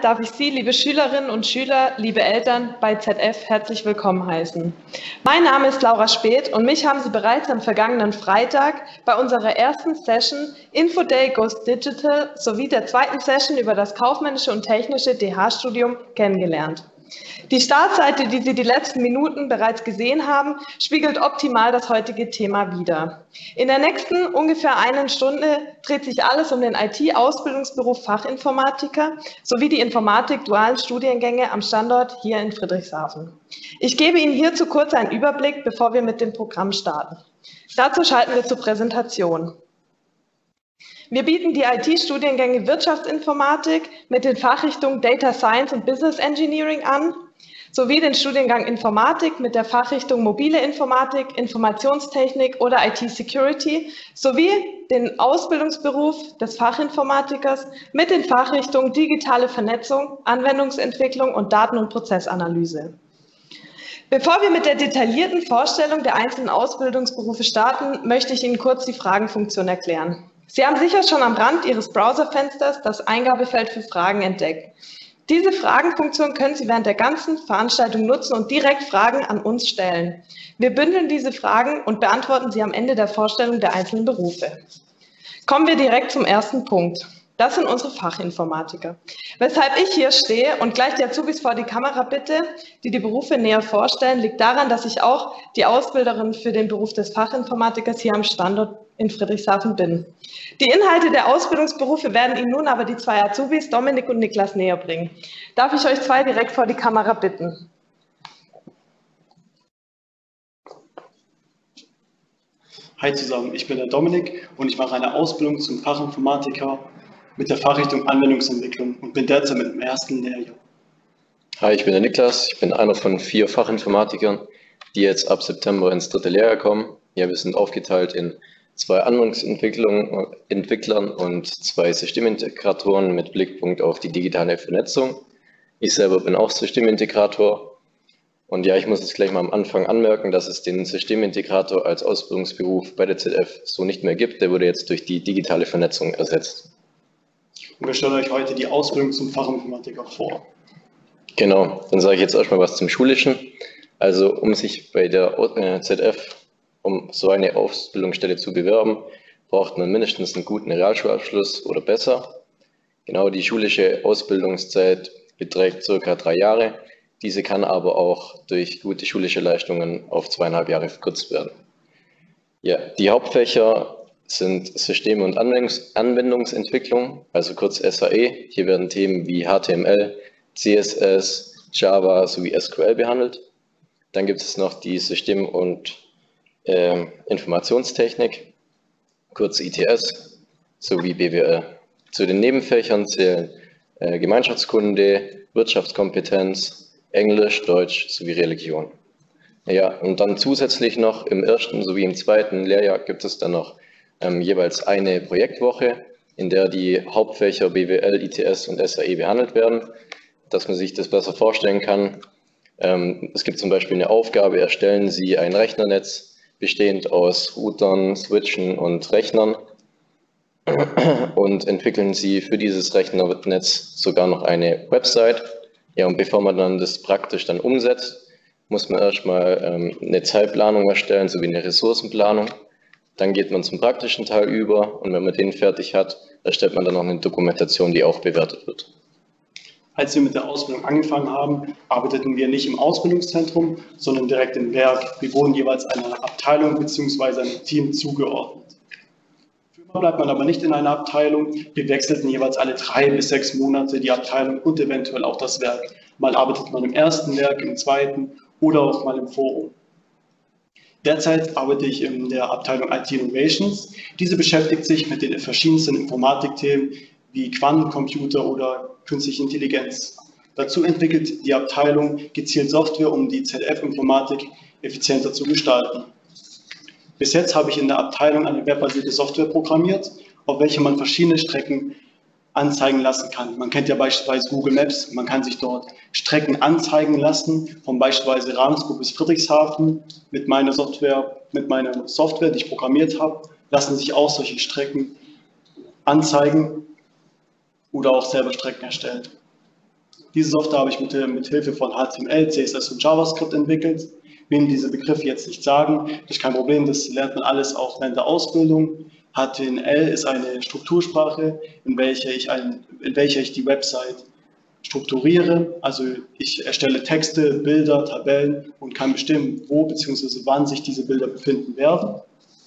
darf ich Sie, liebe Schülerinnen und Schüler, liebe Eltern, bei ZF herzlich willkommen heißen. Mein Name ist Laura Speth und mich haben Sie bereits am vergangenen Freitag bei unserer ersten Session Info Day Goes Digital sowie der zweiten Session über das kaufmännische und technische DH-Studium kennengelernt. Die Startseite, die Sie die letzten Minuten bereits gesehen haben, spiegelt optimal das heutige Thema wider. In der nächsten ungefähr einen Stunde dreht sich alles um den IT-Ausbildungsberuf Fachinformatiker sowie die Informatik-dualen Studiengänge am Standort hier in Friedrichshafen. Ich gebe Ihnen hierzu kurz einen Überblick, bevor wir mit dem Programm starten. Dazu schalten wir zur Präsentation. Wir bieten die IT-Studiengänge Wirtschaftsinformatik mit den Fachrichtungen Data Science und Business Engineering an, sowie den Studiengang Informatik mit der Fachrichtung Mobile Informatik, Informationstechnik oder IT-Security, sowie den Ausbildungsberuf des Fachinformatikers mit den Fachrichtungen Digitale Vernetzung, Anwendungsentwicklung und Daten- und Prozessanalyse. Bevor wir mit der detaillierten Vorstellung der einzelnen Ausbildungsberufe starten, möchte ich Ihnen kurz die Fragenfunktion erklären. Sie haben sicher schon am Rand Ihres Browserfensters das Eingabefeld für Fragen entdeckt. Diese Fragenfunktion können Sie während der ganzen Veranstaltung nutzen und direkt Fragen an uns stellen. Wir bündeln diese Fragen und beantworten sie am Ende der Vorstellung der einzelnen Berufe. Kommen wir direkt zum ersten Punkt. Das sind unsere Fachinformatiker. Weshalb ich hier stehe und gleich die Azubis vor die Kamera bitte, die die Berufe näher vorstellen, liegt daran, dass ich auch die Ausbilderin für den Beruf des Fachinformatikers hier am Standort in Friedrichshafen bin. Die Inhalte der Ausbildungsberufe werden Ihnen nun aber die zwei Azubis, Dominik und Niklas, näher bringen. Darf ich euch zwei direkt vor die Kamera bitten? Hi zusammen, ich bin der Dominik und ich mache eine Ausbildung zum Fachinformatiker mit der Fachrichtung Anwendungsentwicklung und bin derzeit mit dem ersten Lehrjahr. Hi, ich bin der Niklas, ich bin einer von 4 Fachinformatikern, die jetzt ab September ins 3. Lehrjahr kommen. Ja, wir sind aufgeteilt in 2 Anwendungsentwicklern und 2 Systemintegratoren mit Blickpunkt auf die digitale Vernetzung. Ich selber bin auch Systemintegrator. Und ja, ich muss jetzt gleich mal am Anfang anmerken, dass es den Systemintegrator als Ausbildungsberuf bei der ZF so nicht mehr gibt. Der wurde jetzt durch die digitale Vernetzung ersetzt. Und wir stellen euch heute die Ausbildung zum Fachinformatiker vor. Genau, dann sage ich jetzt erstmal was zum Schulischen. Also um sich bei der ZF um so eine Ausbildungsstelle zu bewerben, braucht man mindestens einen guten Realschulabschluss oder besser. Genau, die schulische Ausbildungszeit beträgt ca. 3 Jahre. Diese kann aber auch durch gute schulische Leistungen auf 2,5 Jahre verkürzt werden. Ja, die Hauptfächer sind System- und Anwendungsentwicklung, also kurz SAE. Hier werden Themen wie HTML, CSS, Java sowie SQL behandelt. Dann gibt es noch die System- und Informationstechnik, kurz ITS, sowie BWL. Zu den Nebenfächern zählen Gemeinschaftskunde, Wirtschaftskompetenz, Englisch, Deutsch sowie Religion. Ja, und dann zusätzlich noch im 1. sowie im 2. Lehrjahr gibt es dann noch jeweils eine Projektwoche, in der die Hauptfächer BWL, ITS und SAE behandelt werden, dass man sich das besser vorstellen kann. Es gibt zum Beispiel eine Aufgabe, erstellen Sie ein Rechnernetz bestehend aus Routern, Switchen und Rechnern und entwickeln Sie für dieses Rechnernetz sogar noch eine Website. Ja, und bevor man dann das praktisch dann umsetzt, muss man erstmal eine Zeitplanung erstellen, sowie eine Ressourcenplanung. Dann geht man zum praktischen Teil über und wenn man den fertig hat, erstellt man dann noch eine Dokumentation, die auch bewertet wird. Als wir mit der Ausbildung angefangen haben, arbeiteten wir nicht im Ausbildungszentrum, sondern direkt im Werk. Wir wurden jeweils einer Abteilung bzw. einem Team zugeordnet. Für immer bleibt man aber nicht in einer Abteilung. Wir wechselten jeweils alle 3 bis 6 Monate die Abteilung und eventuell auch das Werk. Mal arbeitet man im ersten Werk, im zweiten oder auch mal im Forum. Derzeit arbeite ich in der Abteilung IT Innovations. Diese beschäftigt sich mit den verschiedensten Informatikthemen wie Quantencomputer oder künstliche Intelligenz. Dazu entwickelt die Abteilung gezielt Software, um die ZF-Informatik effizienter zu gestalten. Bis jetzt habe ich in der Abteilung eine webbasierte Software programmiert, auf welche man verschiedene Strecken anzeigen lassen kann. Man kennt ja beispielsweise Google Maps, man kann sich dort Strecken anzeigen lassen, von beispielsweise Ravensburg bis Friedrichshafen. Mit meiner Software, die ich programmiert habe, lassen sich auch solche Strecken anzeigen oder auch selber Strecken erstellen. Diese Software habe ich mit Hilfe von HTML, CSS und JavaScript entwickelt. Wem diese Begriffe jetzt nicht sagen, das ist kein Problem, das lernt man alles auch während der Ausbildung. HTML ist eine Struktursprache, in welcher ich die Website strukturiere. Also ich erstelle Texte, Bilder, Tabellen und kann bestimmen, wo bzw. wann sich diese Bilder befinden werden.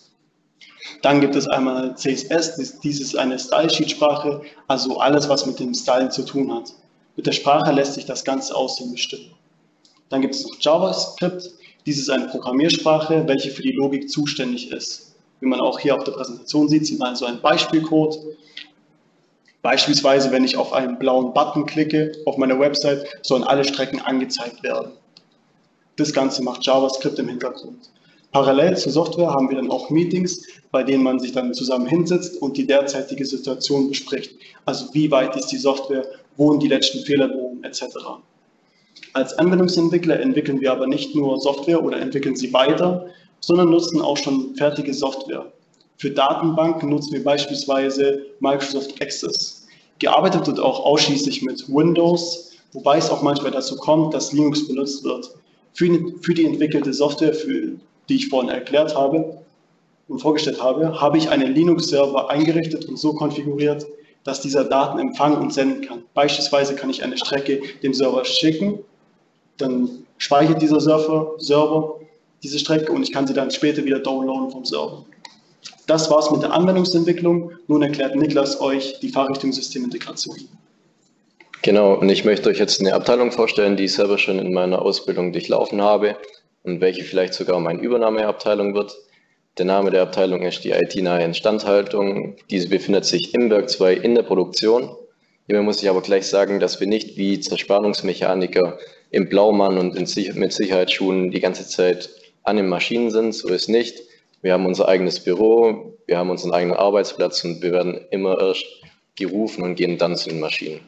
Dann gibt es einmal CSS, dies ist eine Style-Sheet-Sprache, also alles, was mit dem Stylen zu tun hat. Mit der Sprache lässt sich das ganze Aussehen bestimmen. Dann gibt es noch JavaScript, dies ist eine Programmiersprache, welche für die Logik zuständig ist. Wie man auch hier auf der Präsentation sieht, sieht man so einen Beispielcode. Beispielsweise, wenn ich auf einen blauen Button klicke auf meiner Website, sollen alle Strecken angezeigt werden. Das Ganze macht JavaScript im Hintergrund. Parallel zur Software haben wir dann auch Meetings, bei denen man sich dann zusammen hinsetzt und die derzeitige Situation bespricht. Also wie weit ist die Software, wo sind die letzten Fehlerbehoben etc. Als Anwendungsentwickler entwickeln wir aber nicht nur Software oder entwickeln sie weiter, sondern nutzen auch schon fertige Software. Für Datenbanken nutzen wir beispielsweise Microsoft Access. Gearbeitet wird auch ausschließlich mit Windows, wobei es auch manchmal dazu kommt, dass Linux benutzt wird. Für die entwickelte Software, die ich vorhin erklärt habe und vorgestellt habe, habe ich einen Linux-Server eingerichtet und so konfiguriert, dass dieser Daten empfangen und senden kann. Beispielsweise kann ich eine Strecke dem Server schicken, dann speichert dieser Server diese Strecke und ich kann sie dann später wieder downloaden vom Server. Das war's mit der Anwendungsentwicklung. Nun erklärt Niklas euch die Fachrichtung Systemintegration. Genau, und ich möchte euch jetzt eine Abteilung vorstellen, die ich selber schon in meiner Ausbildung durchlaufen habe und welche vielleicht sogar meine Übernahmeabteilung wird. Der Name der Abteilung ist die IT-nahe Instandhaltung. Diese befindet sich im Werk 2 in der Produktion. Hierbei muss ich aber gleich sagen, dass wir nicht wie Zerspannungsmechaniker im Blaumann und mit Sicherheitsschuhen die ganze Zeit an den Maschinen sind. So ist nicht. Wir haben unser eigenes Büro, wir haben unseren eigenen Arbeitsplatz und wir werden immer erst gerufen und gehen dann zu den Maschinen.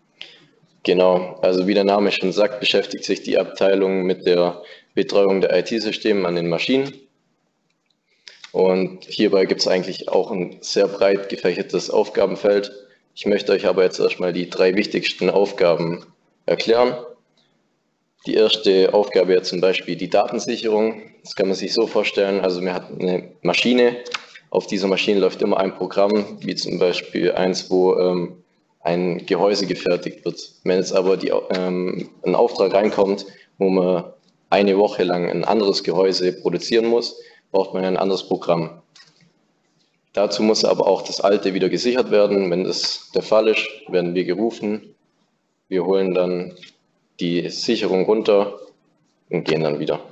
Genau, also wie der Name schon sagt, beschäftigt sich die Abteilung mit der Betreuung der IT-Systeme an den Maschinen. Und hierbei gibt es eigentlich auch ein sehr breit gefächertes Aufgabenfeld. Ich möchte euch aber jetzt erstmal die 3 wichtigsten Aufgaben erklären. Die erste Aufgabe wäre zum Beispiel die Datensicherung. Das kann man sich so vorstellen, also man hat eine Maschine, auf dieser Maschine läuft immer ein Programm, wie zum Beispiel eins, wo ein Gehäuse gefertigt wird. Wenn jetzt aber ein Auftrag reinkommt, wo man eine Woche lang ein anderes Gehäuse produzieren muss, braucht man ein anderes Programm. Dazu muss aber auch das alte wieder gesichert werden. Wenn das der Fall ist, werden wir gerufen. Wir holen dann die Sicherung runter und gehen dann wieder.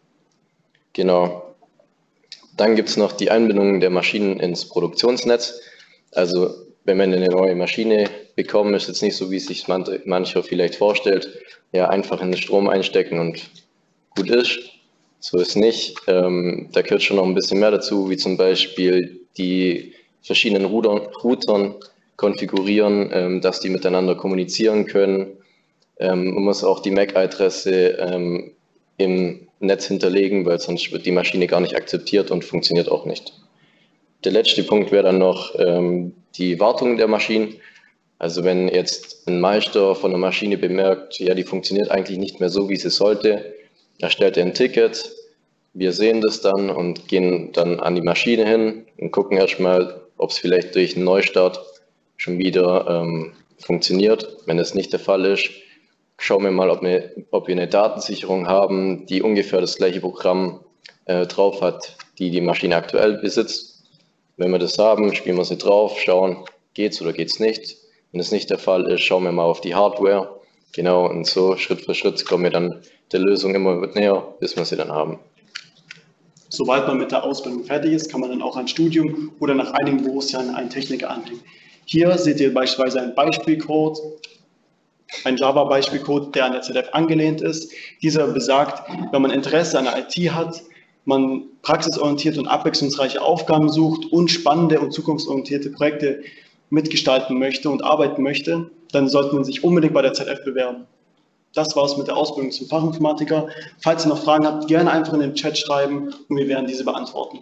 Genau. Dann gibt es noch die Einbindung der Maschinen ins Produktionsnetz. Also wenn wir eine neue Maschine bekommen, ist jetzt nicht so, wie es sich mancher vielleicht vorstellt, ja einfach in den Strom einstecken und gut ist. So ist nicht. Da gehört schon noch ein bisschen mehr dazu, wie zum Beispiel die verschiedenen Routern konfigurieren, dass die miteinander kommunizieren können. Man muss auch die MAC-Adresse im Netz hinterlegen, weil sonst wird die Maschine gar nicht akzeptiert und funktioniert auch nicht. Der letzte Punkt wäre dann noch die Wartung der Maschinen. Also wenn jetzt ein Meister von der Maschine bemerkt, ja, die funktioniert eigentlich nicht mehr so, wie sie sollte, erstellt er ein Ticket, wir sehen das dann und gehen dann an die Maschine hin und gucken erstmal, ob es vielleicht durch einen Neustart schon wieder funktioniert. Wenn das nicht der Fall ist, schauen wir mal, ob wir eine Datensicherung haben, die ungefähr das gleiche Programm drauf hat, die Maschine aktuell besitzt. Wenn wir das haben, spielen wir sie drauf, schauen, geht's oder geht's nicht. Wenn das nicht der Fall ist, schauen wir mal auf die Hardware. Genau, und so Schritt für Schritt kommen wir dann der Lösung immer näher, bis wir sie dann haben. Sobald man mit der Ausbildung fertig ist, kann man dann auch ein Studium oder nach einigen Berufsjahren einen Techniker anhängen. Hier seht ihr beispielsweise einen Beispielcode, ein Java-Beispielcode, der an der ZF angelehnt ist. Dieser besagt, wenn man Interesse an der IT hat, man praxisorientiert und abwechslungsreiche Aufgaben sucht und spannende und zukunftsorientierte Projekte mitgestalten möchte und arbeiten möchte, dann sollte man sich unbedingt bei der ZF bewerben. Das war es mit der Ausbildung zum Fachinformatiker. Falls ihr noch Fragen habt, gerne einfach in den Chat schreiben und wir werden diese beantworten.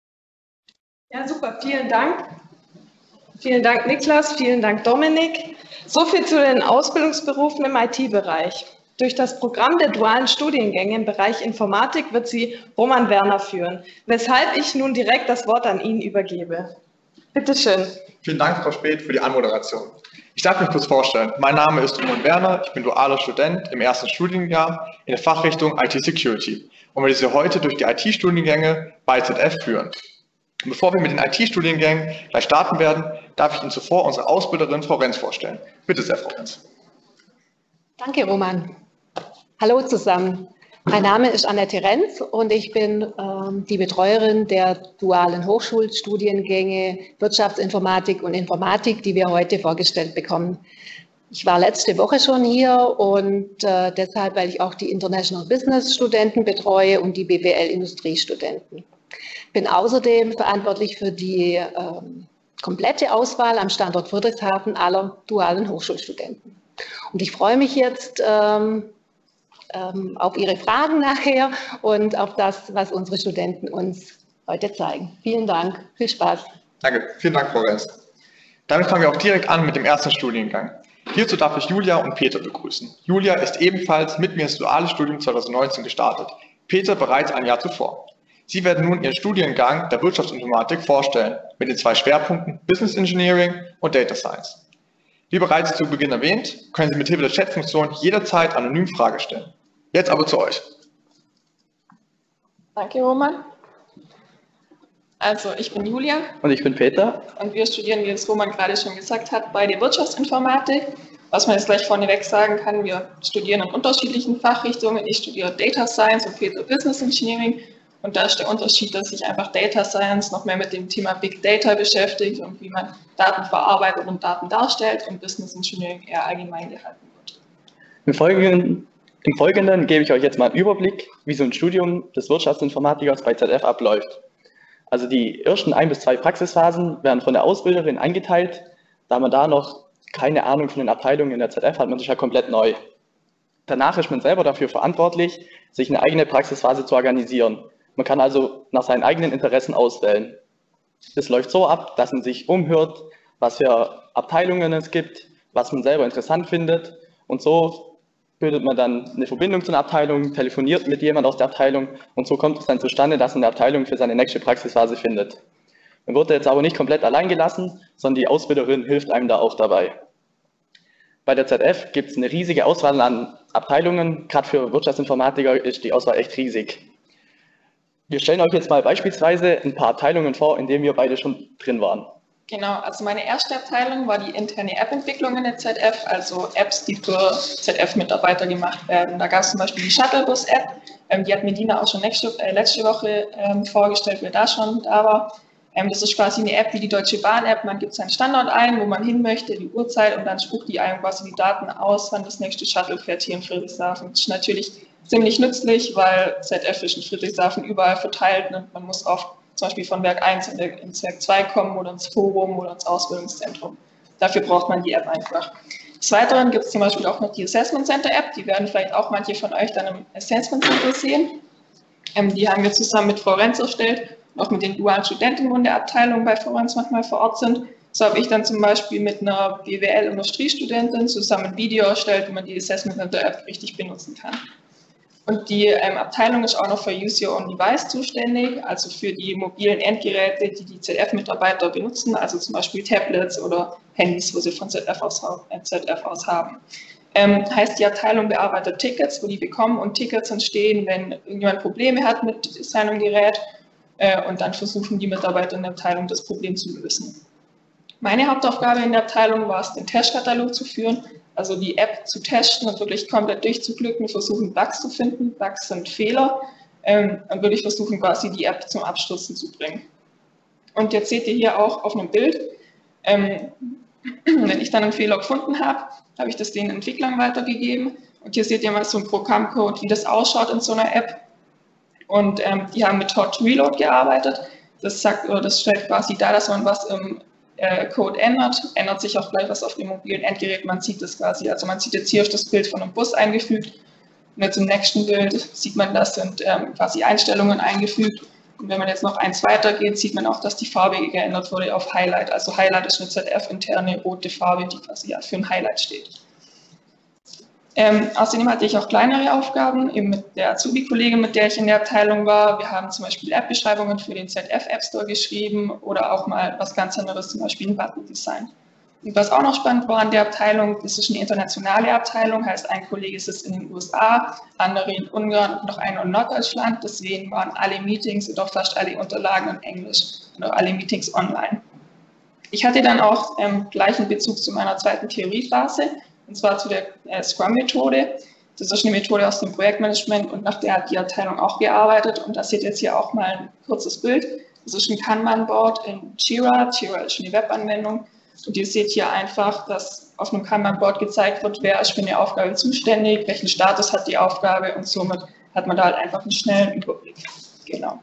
Ja, super, vielen Dank. Vielen Dank, Niklas, vielen Dank, Dominik. So viel zu den Ausbildungsberufen im IT-Bereich. Durch das Programm der dualen Studiengänge im Bereich Informatik wird sie Roman Werner führen, weshalb ich nun direkt das Wort an ihn übergebe. Bitte schön. Vielen Dank, Frau Speth, für die Anmoderation. Ich darf mich kurz vorstellen. Mein Name ist Roman Werner, ich bin dualer Student im ersten Studienjahr in der Fachrichtung IT-Security und werde Sie heute durch die IT-Studiengänge bei ZF führen. Und bevor wir mit den IT-Studiengängen gleich starten werden, darf ich Ihnen zuvor unsere Ausbilderin Frau Renz vorstellen. Bitte sehr, Frau Renz. Danke, Roman. Hallo zusammen. Mein Name ist Annette Renz und ich bin die Betreuerin der dualen Hochschulstudiengänge Wirtschaftsinformatik und Informatik, die wir heute vorgestellt bekommen. Ich war letzte Woche schon hier und deshalb, weil ich auch die International Business Studenten betreue und die BWL Industriestudenten. Bin außerdem verantwortlich für die komplette Auswahl am Standort Friedrichshafen aller dualen Hochschulstudenten. Und ich freue mich jetzt auf Ihre Fragen nachher und auf das, was unsere Studenten uns heute zeigen. Vielen Dank, viel Spaß. Danke, vielen Dank, Frau Renz. Damit fangen wir auch direkt an mit dem ersten Studiengang. Hierzu darf ich Julia und Peter begrüßen. Julia ist ebenfalls mit mir ins duale Studium 2019 gestartet, Peter bereits ein Jahr zuvor. Sie werden nun Ihren Studiengang der Wirtschaftsinformatik vorstellen, mit den zwei Schwerpunkten Business Engineering und Data Science. Wie bereits zu Beginn erwähnt, können Sie mit Hilfe der Chatfunktion jederzeit anonym Fragen stellen. Jetzt aber zu euch. Danke, Roman. Also, ich bin Julia. Und ich bin Peter. Und wir studieren, wie es Roman gerade schon gesagt hat, bei der Wirtschaftsinformatik. Was man jetzt gleich vorneweg sagen kann, wir studieren in unterschiedlichen Fachrichtungen. Ich studiere Data Science und Peter Business Engineering. Und da ist der Unterschied, dass sich einfach Data Science noch mehr mit dem Thema Big Data beschäftigt und wie man Daten verarbeitet und Daten darstellt und Business Engineering eher allgemein gehalten wird. Im Folgenden gebe ich euch jetzt mal einen Überblick, wie so ein Studium des Wirtschaftsinformatikers bei ZF abläuft. Also die ersten 1 bis 2 Praxisphasen werden von der Ausbilderin eingeteilt. Da man da noch keine Ahnung von den Abteilungen in der ZF hat, man sich ja komplett neu. Danach ist man selber dafür verantwortlich, sich eine eigene Praxisphase zu organisieren. Man kann also nach seinen eigenen Interessen auswählen. Das läuft so ab, dass man sich umhört, was für Abteilungen es gibt, was man selber interessant findet. Und so bildet man dann eine Verbindung zu einer Abteilung, telefoniert mit jemand aus der Abteilung und so kommt es dann zustande, dass man eine Abteilung für seine nächste Praxisphase findet. Man wird jetzt aber nicht komplett allein gelassen, sondern die Ausbilderin hilft einem da auch dabei. Bei der ZF gibt es eine riesige Auswahl an Abteilungen. Gerade für Wirtschaftsinformatiker ist die Auswahl echt riesig. Wir stellen euch jetzt mal beispielsweise ein paar Abteilungen vor, in denen wir beide schon drin waren. Genau, also meine erste Abteilung war die interne App-Entwicklung in der ZF, also Apps, die für ZF-Mitarbeiter gemacht werden. Da gab es zum Beispiel die Shuttlebus-App, die hat Medina auch schon letzte Woche vorgestellt, wer da schon da war. Das ist quasi eine App wie die Deutsche Bahn-App, man gibt seinen Standort ein, wo man hin möchte, die Uhrzeit und dann spuckt die einem quasi die Daten aus, wann das nächste Shuttle fährt hier in Friedrichshafen. Das ist natürlich ziemlich nützlich, weil ZF ist in Friedrichshafen überall verteilt und man muss oft zum Beispiel von Werk 1 ins Werk 2 kommen oder ins Forum oder ins Ausbildungszentrum. Dafür braucht man die App einfach. Des Weiteren gibt es zum Beispiel auch noch die Assessment Center App, die werden vielleicht auch manche von euch dann im Assessment Center sehen. Die haben wir zusammen mit Frau Renz erstellt, auch mit den dualen Studenten, wo in der Abteilung bei Frau Renz manchmal vor Ort sind. So habe ich dann zum Beispiel mit einer BWL-Industriestudentin zusammen ein Video erstellt, wie man die Assessment Center App richtig benutzen kann. Und die Abteilung ist auch noch für Use Your Own Device zuständig, also für die mobilen Endgeräte, die die ZF-Mitarbeiter benutzen, also zum Beispiel Tablets oder Handys, wo sie von ZF aus haben. Heißt, die Abteilung bearbeitet Tickets, wo die bekommen und Tickets entstehen, wenn irgendjemand Probleme hat mit seinem Gerät und dann versuchen die Mitarbeiter in der Abteilung das Problem zu lösen. Meine Hauptaufgabe in der Abteilung war es, den Testkatalog zu führen, also die App zu testen und wirklich komplett durchzuglücken, versuchen Bugs zu finden. Bugs sind Fehler und wirklich versuchen quasi die App zum Abstürzen zu bringen. Und jetzt seht ihr hier auch auf einem Bild, wenn ich dann einen Fehler gefunden habe, habe ich das den Entwicklern weitergegeben und hier seht ihr mal so einen Programmcode, wie das ausschaut in so einer App. Und die haben mit Hot Reload gearbeitet. Das stellt quasi dar, dass man was im Code ändert sich auch gleich was auf dem mobilen Endgerät, man sieht das quasi, also man sieht jetzt hier das Bild von einem Bus eingefügt und jetzt im nächsten Bild sieht man, das sind quasi Einstellungen eingefügt Und wenn man jetzt noch eins weiter geht, sieht man auch, dass die Farbe geändert wurde auf Highlight. Also Highlight ist eine ZF-interne rote Farbe, die quasi ja für ein Highlight steht. Außerdem hatte ich auch kleinere Aufgaben, eben mit der Azubi-Kollegin, mit der ich in der Abteilung war. Wir haben zum Beispiel App-Beschreibungen für den ZF App Store geschrieben oder auch mal was ganz anderes, zum Beispiel ein Button-Design. Und was auch noch spannend war an der Abteilung, das ist eine internationale Abteilung, heißt ein Kollege sitzt in den USA, andere in Ungarn und noch einer in Norddeutschland. Deswegen waren alle Meetings und auch fast alle Unterlagen in Englisch und auch alle Meetings online. Ich hatte dann auch gleichen Bezug zu meiner zweiten Theoriephase, und zwar zu der Scrum-Methode. Das ist eine Methode aus dem Projektmanagement und nach der hat die Abteilung auch gearbeitet. Und das seht ihr jetzt hier auch mal ein kurzes Bild. Das ist ein Kanban-Board in Jira. Jira ist eine Webanwendung. Und ihr seht hier einfach, dass auf einem Kanban-Board gezeigt wird, wer ist für eine Aufgabe zuständig, welchen Status hat die Aufgabe und somit hat man da halt einfach einen schnellen Überblick. Genau.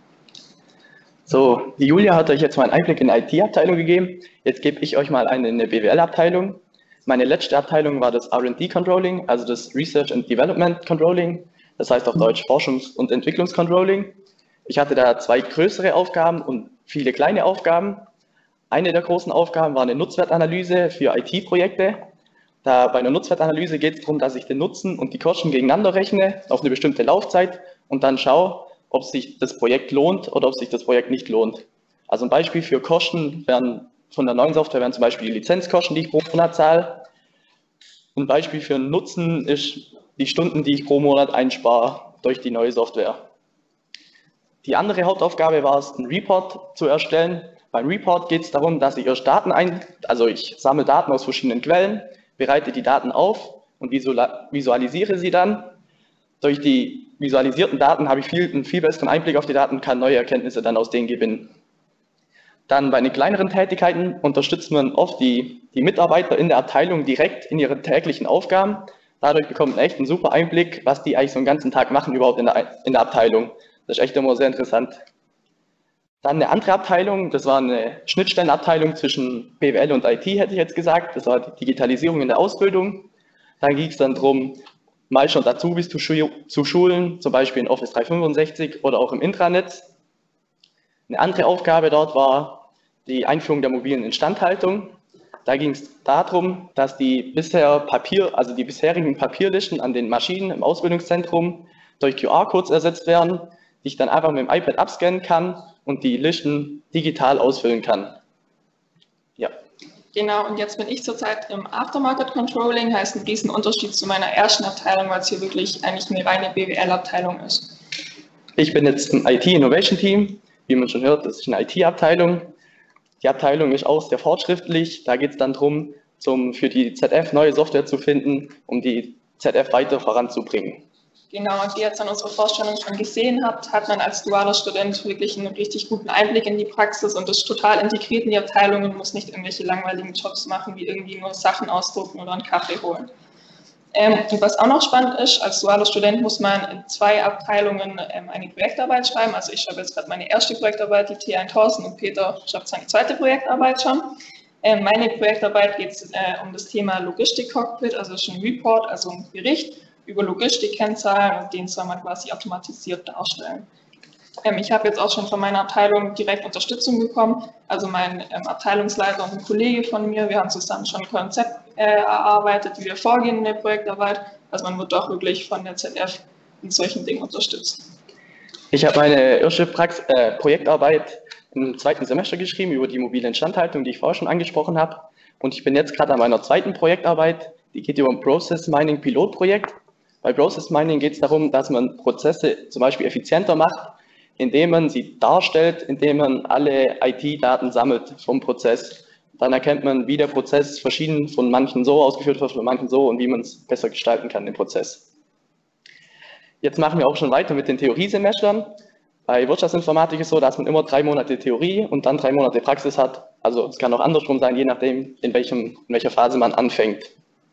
So, die Julia hat euch jetzt mal einen Einblick in die IT-Abteilung gegeben. Jetzt gebe ich euch mal eine in der BWL-Abteilung. Meine letzte Abteilung war das R&D Controlling, also das Research and Development Controlling, das heißt auf Deutsch Forschungs- und Entwicklungscontrolling. Ich hatte da 2 größere Aufgaben und viele kleine Aufgaben. Eine der großen Aufgaben war eine Nutzwertanalyse für IT-Projekte. Da bei einer Nutzwertanalyse geht es darum, dass ich den Nutzen und die Kosten gegeneinander rechne auf eine bestimmte Laufzeit und dann schaue, ob sich das Projekt lohnt oder ob sich das Projekt nicht lohnt. Also ein Beispiel für Kosten wären von der neuen Software wären zum Beispiel die Lizenzkosten, die ich pro Monat zahle. Ein Beispiel für einen Nutzen ist die Stunden, die ich pro Monat einspare durch die neue Software. Die andere Hauptaufgabe war es, einen Report zu erstellen. Beim Report geht es darum, dass ich erst Daten ich sammle Daten aus verschiedenen Quellen, bereite die Daten auf und visualisiere sie dann. Durch die visualisierten Daten habe ich einen viel besseren Einblick auf die Daten und kann neue Erkenntnisse dann aus denen gewinnen. Dann bei den kleineren Tätigkeiten unterstützt man oft die Mitarbeiter in der Abteilung direkt in ihren täglichen Aufgaben. Dadurch bekommt man echt einen super Einblick, was die eigentlich so einen ganzen Tag machen überhaupt in der Abteilung. Das ist echt immer sehr interessant. Dann eine andere Abteilung, das war eine Schnittstellenabteilung zwischen BWL und IT, hätte ich jetzt gesagt. Das war die Digitalisierung in der Ausbildung. Da ging es dann darum, mal schon Azubis zu schulen, zum Beispiel in Office 365 oder auch im Intranet. Eine andere Aufgabe dort war die Einführung der mobilen Instandhaltung. Da ging es darum, dass die bisherigen Papierlisten an den Maschinen im Ausbildungszentrum durch QR-Codes ersetzt werden, die ich dann einfach mit dem iPad abscannen kann und die Listen digital ausfüllen kann. Ja. Genau, und jetzt bin ich zurzeit im Aftermarket Controlling, heißt ein Riesenunterschied zu meiner ersten Abteilung, weil es hier wirklich eigentlich eine reine BWL-Abteilung ist. Ich bin jetzt im IT-Innovation-Team, wie man schon hört, das ist eine IT-Abteilung. Die Abteilung ist auch sehr fortschrittlich, da geht es dann darum, für die ZF neue Software zu finden, um die ZF weiter voranzubringen. Genau, und wie ihr jetzt an unserer Vorstellung schon gesehen habt, hat man als dualer Student wirklich einen richtig guten Einblick in die Praxis und ist total integriert in die Abteilung und muss nicht irgendwelche langweiligen Jobs machen, wie irgendwie nur Sachen ausdrucken oder einen Kaffee holen. Und was auch noch spannend ist, als dualer Student muss man in 2 Abteilungen eine Projektarbeit schreiben. Also ich schreibe jetzt gerade meine erste Projektarbeit, die T1000, und Peter schreibt seine zweite Projektarbeit schon. Meine Projektarbeit geht um das Thema Logistik-Cockpit, also schon ein Report, also ein Bericht über Logistikkennzahlen, und den soll man quasi automatisiert darstellen. Ich habe jetzt auch schon von meiner Abteilung direkt Unterstützung bekommen, also mein Abteilungsleiter und ein Kollege von mir, wir haben zusammen schon ein Konzept erarbeitet, wie wir vorgehen in der Projektarbeit, also man wird auch wirklich von der ZF in solchen Dingen unterstützt. Ich habe meine erste Projektarbeit im 2. Semester geschrieben über die mobile Instandhaltung, die ich vorher schon angesprochen habe, und ich bin jetzt gerade an meiner zweiten Projektarbeit, die geht über ein Process Mining Pilotprojekt. Bei Process Mining geht es darum, dass man Prozesse zum Beispiel effizienter macht, indem man sie darstellt, indem man alle IT-Daten sammelt vom Prozess. Dann erkennt man, wie der Prozess verschieden von manchen so ausgeführt wird, von manchen so, und wie man es besser gestalten kann, den Prozess. Jetzt machen wir auch schon weiter mit den Theoriesemestern. Bei Wirtschaftsinformatik ist es so, dass man immer 3 Monate Theorie und dann 3 Monate Praxis hat. Also es kann auch andersrum sein, je nachdem, in welcher Phase man anfängt.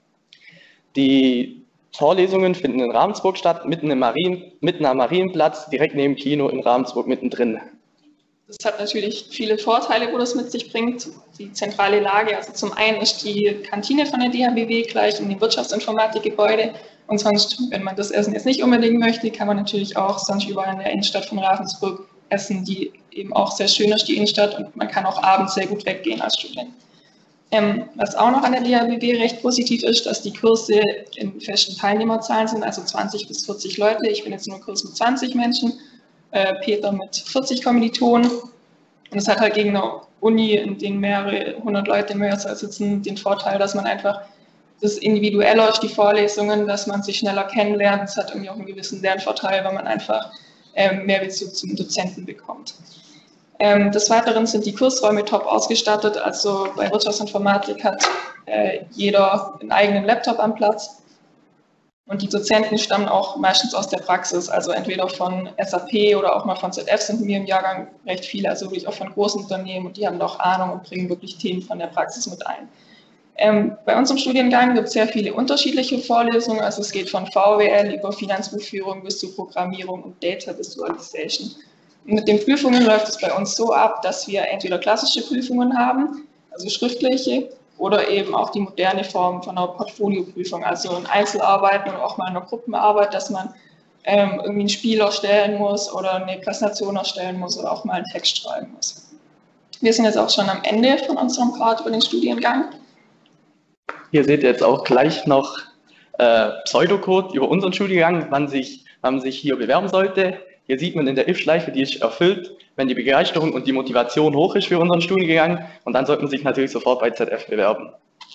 Die Vorlesungen finden in Ravensburg statt, mitten am Marienplatz, direkt neben dem Kino in Ravensburg mittendrin. Das hat natürlich viele Vorteile, wo das mit sich bringt. Die zentrale Lage, also zum einen ist die Kantine von der DHBW gleich in dem Wirtschaftsinformatikgebäude, und sonst, wenn man das Essen jetzt nicht unbedingt möchte, kann man natürlich auch sonst überall in der Innenstadt von Ravensburg Essen, die eben auch sehr schön ist, die Innenstadt, und man kann auch abends sehr gut weggehen als Student. Was auch noch an der DHBW recht positiv ist, dass die Kurse in festen Teilnehmerzahlen sind, also 20 bis 40 Leute. Ich bin jetzt nur im Kurs mit 20 Menschen, Peter mit 40 Kommilitonen. Und es hat halt gegen eine Uni, in denen mehrere hundert Leute im Hörsaal sitzen, den Vorteil, dass man einfach das individueller ist, die Vorlesungen, dass man sich schneller kennenlernt. Es hat irgendwie auch einen gewissen Lernvorteil, weil man einfach mehr Bezug zum Dozenten bekommt. Des Weiteren sind die Kursräume top ausgestattet, also bei Wirtschaftsinformatik hat jeder einen eigenen Laptop am Platz und die Dozenten stammen auch meistens aus der Praxis, also entweder von SAP oder auch mal von ZF sind mir im Jahrgang recht viele, also wirklich auch von großen Unternehmen, und die haben doch Ahnung und bringen wirklich Themen von der Praxis mit ein. Bei uns im Studiengang gibt es sehr viele unterschiedliche Vorlesungen, also es geht von VWL über Finanzbuchführung bis zu Programmierung und Data Visualization. Mit den Prüfungen läuft es bei uns so ab, dass wir entweder klassische Prüfungen haben, also schriftliche, oder eben auch die moderne Form von einer Portfolioprüfung, also ein Einzelarbeiten oder auch mal eine Gruppenarbeit, dass man irgendwie ein Spiel erstellen muss oder eine Präsentation erstellen muss oder auch mal einen Text schreiben muss. Wir sind jetzt auch schon am Ende von unserem Part über den Studiengang. Hier seht ihr jetzt auch gleich noch Pseudocode über unseren Studiengang, wann man sich hier bewerben sollte. Hier sieht man in der If-Schleife, die ist erfüllt, wenn die Begeisterung und die Motivation hoch ist für unseren Studiengang, und dann sollte man sich natürlich sofort bei ZF bewerben.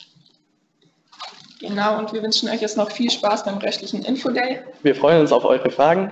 Genau, und wir wünschen euch jetzt noch viel Spaß beim restlichen Info-Day. Wir freuen uns auf eure Fragen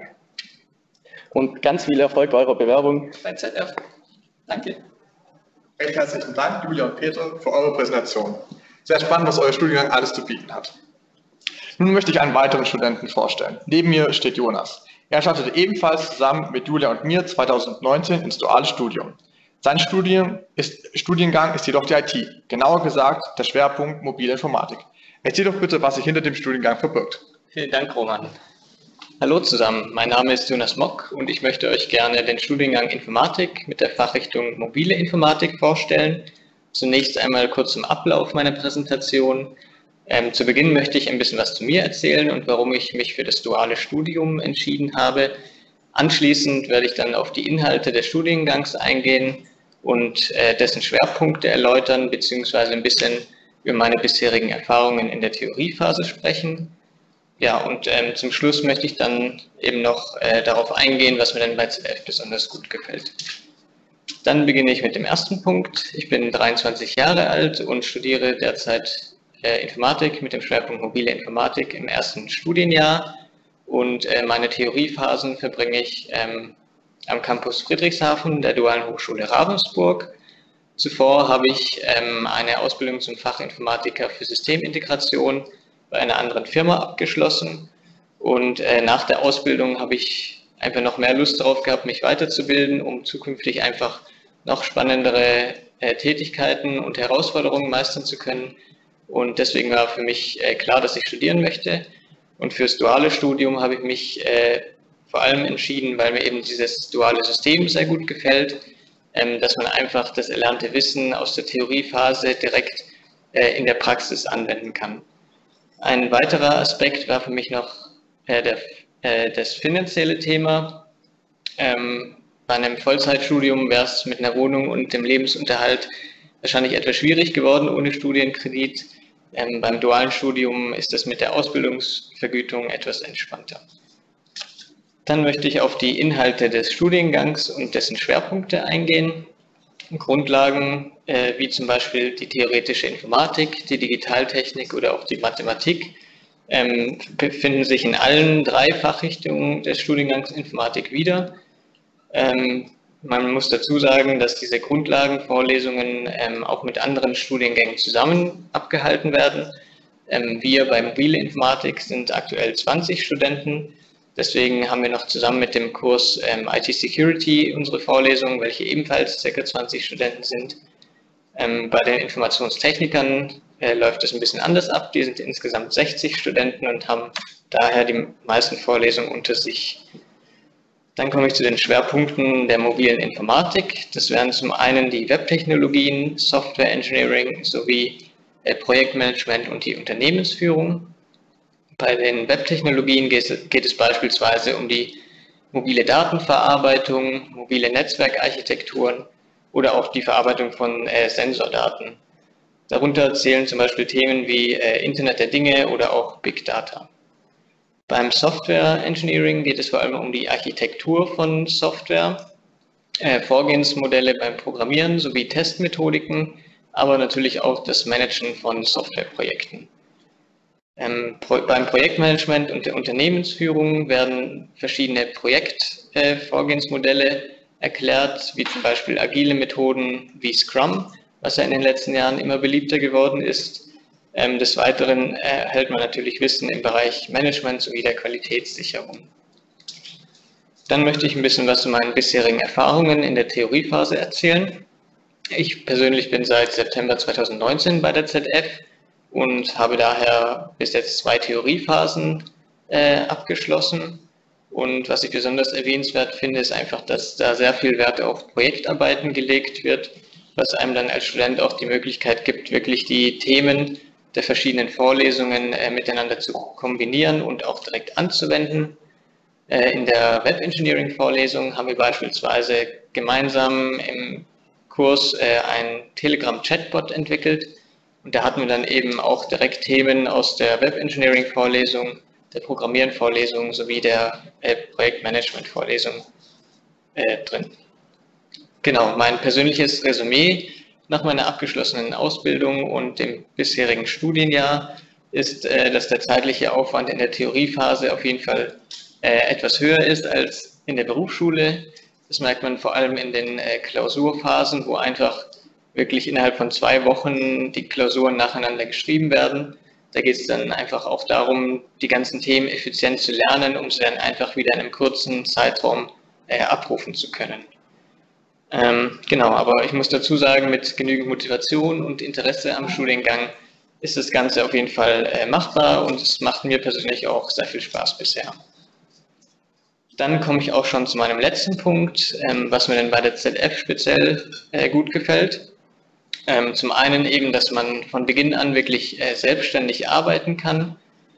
und ganz viel Erfolg bei eurer Bewerbung. Bei ZF. Danke. Recht herzlichen Dank, Julia und Peter, für eure Präsentation. Sehr spannend, was euer Studiengang alles zu bieten hat. Nun möchte ich einen weiteren Studenten vorstellen. Neben mir steht Jonas. Er startete ebenfalls zusammen mit Julia und mir 2019 ins duale Studium. Sein Studiengang ist jedoch die IT, genauer gesagt der Schwerpunkt mobile Informatik. Erzähl doch bitte, was sich hinter dem Studiengang verbirgt. Vielen Dank, Roman. Hallo zusammen, mein Name ist Jonas Mock und ich möchte euch gerne den Studiengang Informatik mit der Fachrichtung mobile Informatik vorstellen. Zunächst einmal kurz zum Ablauf meiner Präsentation. Zu Beginn möchte ich ein bisschen was zu mir erzählen und warum ich mich für das duale Studium entschieden habe. Anschließend werde ich dann auf die Inhalte des Studiengangs eingehen und dessen Schwerpunkte erläutern, beziehungsweise ein bisschen über meine bisherigen Erfahrungen in der Theoriephase sprechen. Ja, und zum Schluss möchte ich dann eben noch darauf eingehen, was mir denn bei ZF besonders gut gefällt. Dann beginne ich mit dem ersten Punkt. Ich bin 23 Jahre alt und studiere derzeit Informatik mit dem Schwerpunkt mobile Informatik im ersten Studienjahr, und meine Theoriephasen verbringe ich am Campus Friedrichshafen der Dualen Hochschule Ravensburg. Zuvor habe ich eine Ausbildung zum Fachinformatiker für Systemintegration bei einer anderen Firma abgeschlossen, und nach der Ausbildung habe ich einfach noch mehr Lust darauf gehabt, mich weiterzubilden, um zukünftig einfach noch spannendere Tätigkeiten und Herausforderungen meistern zu können. Und deswegen war für mich klar, dass ich studieren möchte. Und fürs duale Studium habe ich mich vor allem entschieden, weil mir eben dieses duale System sehr gut gefällt, dass man einfach das erlernte Wissen aus der Theoriephase direkt in der Praxis anwenden kann. Ein weiterer Aspekt war für mich noch das finanzielle Thema. Bei einem Vollzeitstudium wäre es mit einer Wohnung und dem Lebensunterhalt wahrscheinlich etwas schwierig geworden ohne Studienkredit. Beim dualen Studium ist es mit der Ausbildungsvergütung etwas entspannter. Dann möchte ich auf die Inhalte des Studiengangs und dessen Schwerpunkte eingehen. Grundlagen wie zum Beispiel die theoretische Informatik, die Digitaltechnik oder auch die Mathematik befinden sich in allen drei Fachrichtungen des Studiengangs Informatik wieder. Man muss dazu sagen, dass diese Grundlagenvorlesungen auch mit anderen Studiengängen zusammen abgehalten werden. Wir bei Mobile Informatik sind aktuell 20 Studenten. Deswegen haben wir noch zusammen mit dem Kurs IT Security unsere Vorlesungen, welche ebenfalls ca. 20 Studenten sind. Bei den Informationstechnikern läuft es ein bisschen anders ab. Die sind insgesamt 60 Studenten und haben daher die meisten Vorlesungen unter sich. Dann komme ich zu den Schwerpunkten der mobilen Informatik. Das wären zum einen die Webtechnologien, Software Engineering sowie Projektmanagement und die Unternehmensführung. Bei den Webtechnologien geht es beispielsweise um die mobile Datenverarbeitung, mobile Netzwerkarchitekturen oder auch die Verarbeitung von Sensordaten. Darunter zählen zum Beispiel Themen wie Internet der Dinge oder auch Big Data. Beim Software Engineering geht es vor allem um die Architektur von Software, Vorgehensmodelle beim Programmieren sowie Testmethodiken, aber natürlich auch das Managen von Softwareprojekten. Beim Projektmanagement und der Unternehmensführung werden verschiedene Projektvorgehensmodelle erklärt, wie zum Beispiel agile Methoden wie Scrum, was ja in den letzten Jahren immer beliebter geworden ist. Des Weiteren erhält man natürlich Wissen im Bereich Management sowie der Qualitätssicherung. Dann möchte ich ein bisschen was zu meinen bisherigen Erfahrungen in der Theoriephase erzählen. Ich persönlich bin seit September 2019 bei der ZF und habe daher bis jetzt 2 Theoriephasen abgeschlossen. Und was ich besonders erwähnenswert finde, ist einfach, dass da sehr viel Wert auf Projektarbeiten gelegt wird, was einem dann als Student auch die Möglichkeit gibt, wirklich die Themen der verschiedenen Vorlesungen miteinander zu kombinieren und auch direkt anzuwenden. In der Web Engineering Vorlesung haben wir beispielsweise gemeinsam im Kurs ein Telegram Chatbot entwickelt und da hatten wir dann eben auch direkt Themen aus der Web Engineering Vorlesung, der Programmieren Vorlesung sowie der Projektmanagement Vorlesung drin. Genau, mein persönliches Resümee nach meiner abgeschlossenen Ausbildung und dem bisherigen Studienjahr ist, dass der zeitliche Aufwand in der Theoriephase auf jeden Fall etwas höher ist als in der Berufsschule. Das merkt man vor allem in den Klausurphasen, wo einfach wirklich innerhalb von 2 Wochen die Klausuren nacheinander geschrieben werden. Da geht es dann einfach auch darum, die ganzen Themen effizient zu lernen, um sie dann einfach wieder in einem kurzen Zeitraum abrufen zu können. Genau, aber ich muss dazu sagen, mit genügend Motivation und Interesse am Studiengang ist das Ganze auf jeden Fall machbar und es macht mir persönlich auch sehr viel Spaß bisher. Dann komme ich auch schon zu meinem letzten Punkt, was mir denn bei der ZF speziell gut gefällt. Zum einen eben, dass man von Beginn an wirklich selbstständig arbeiten kann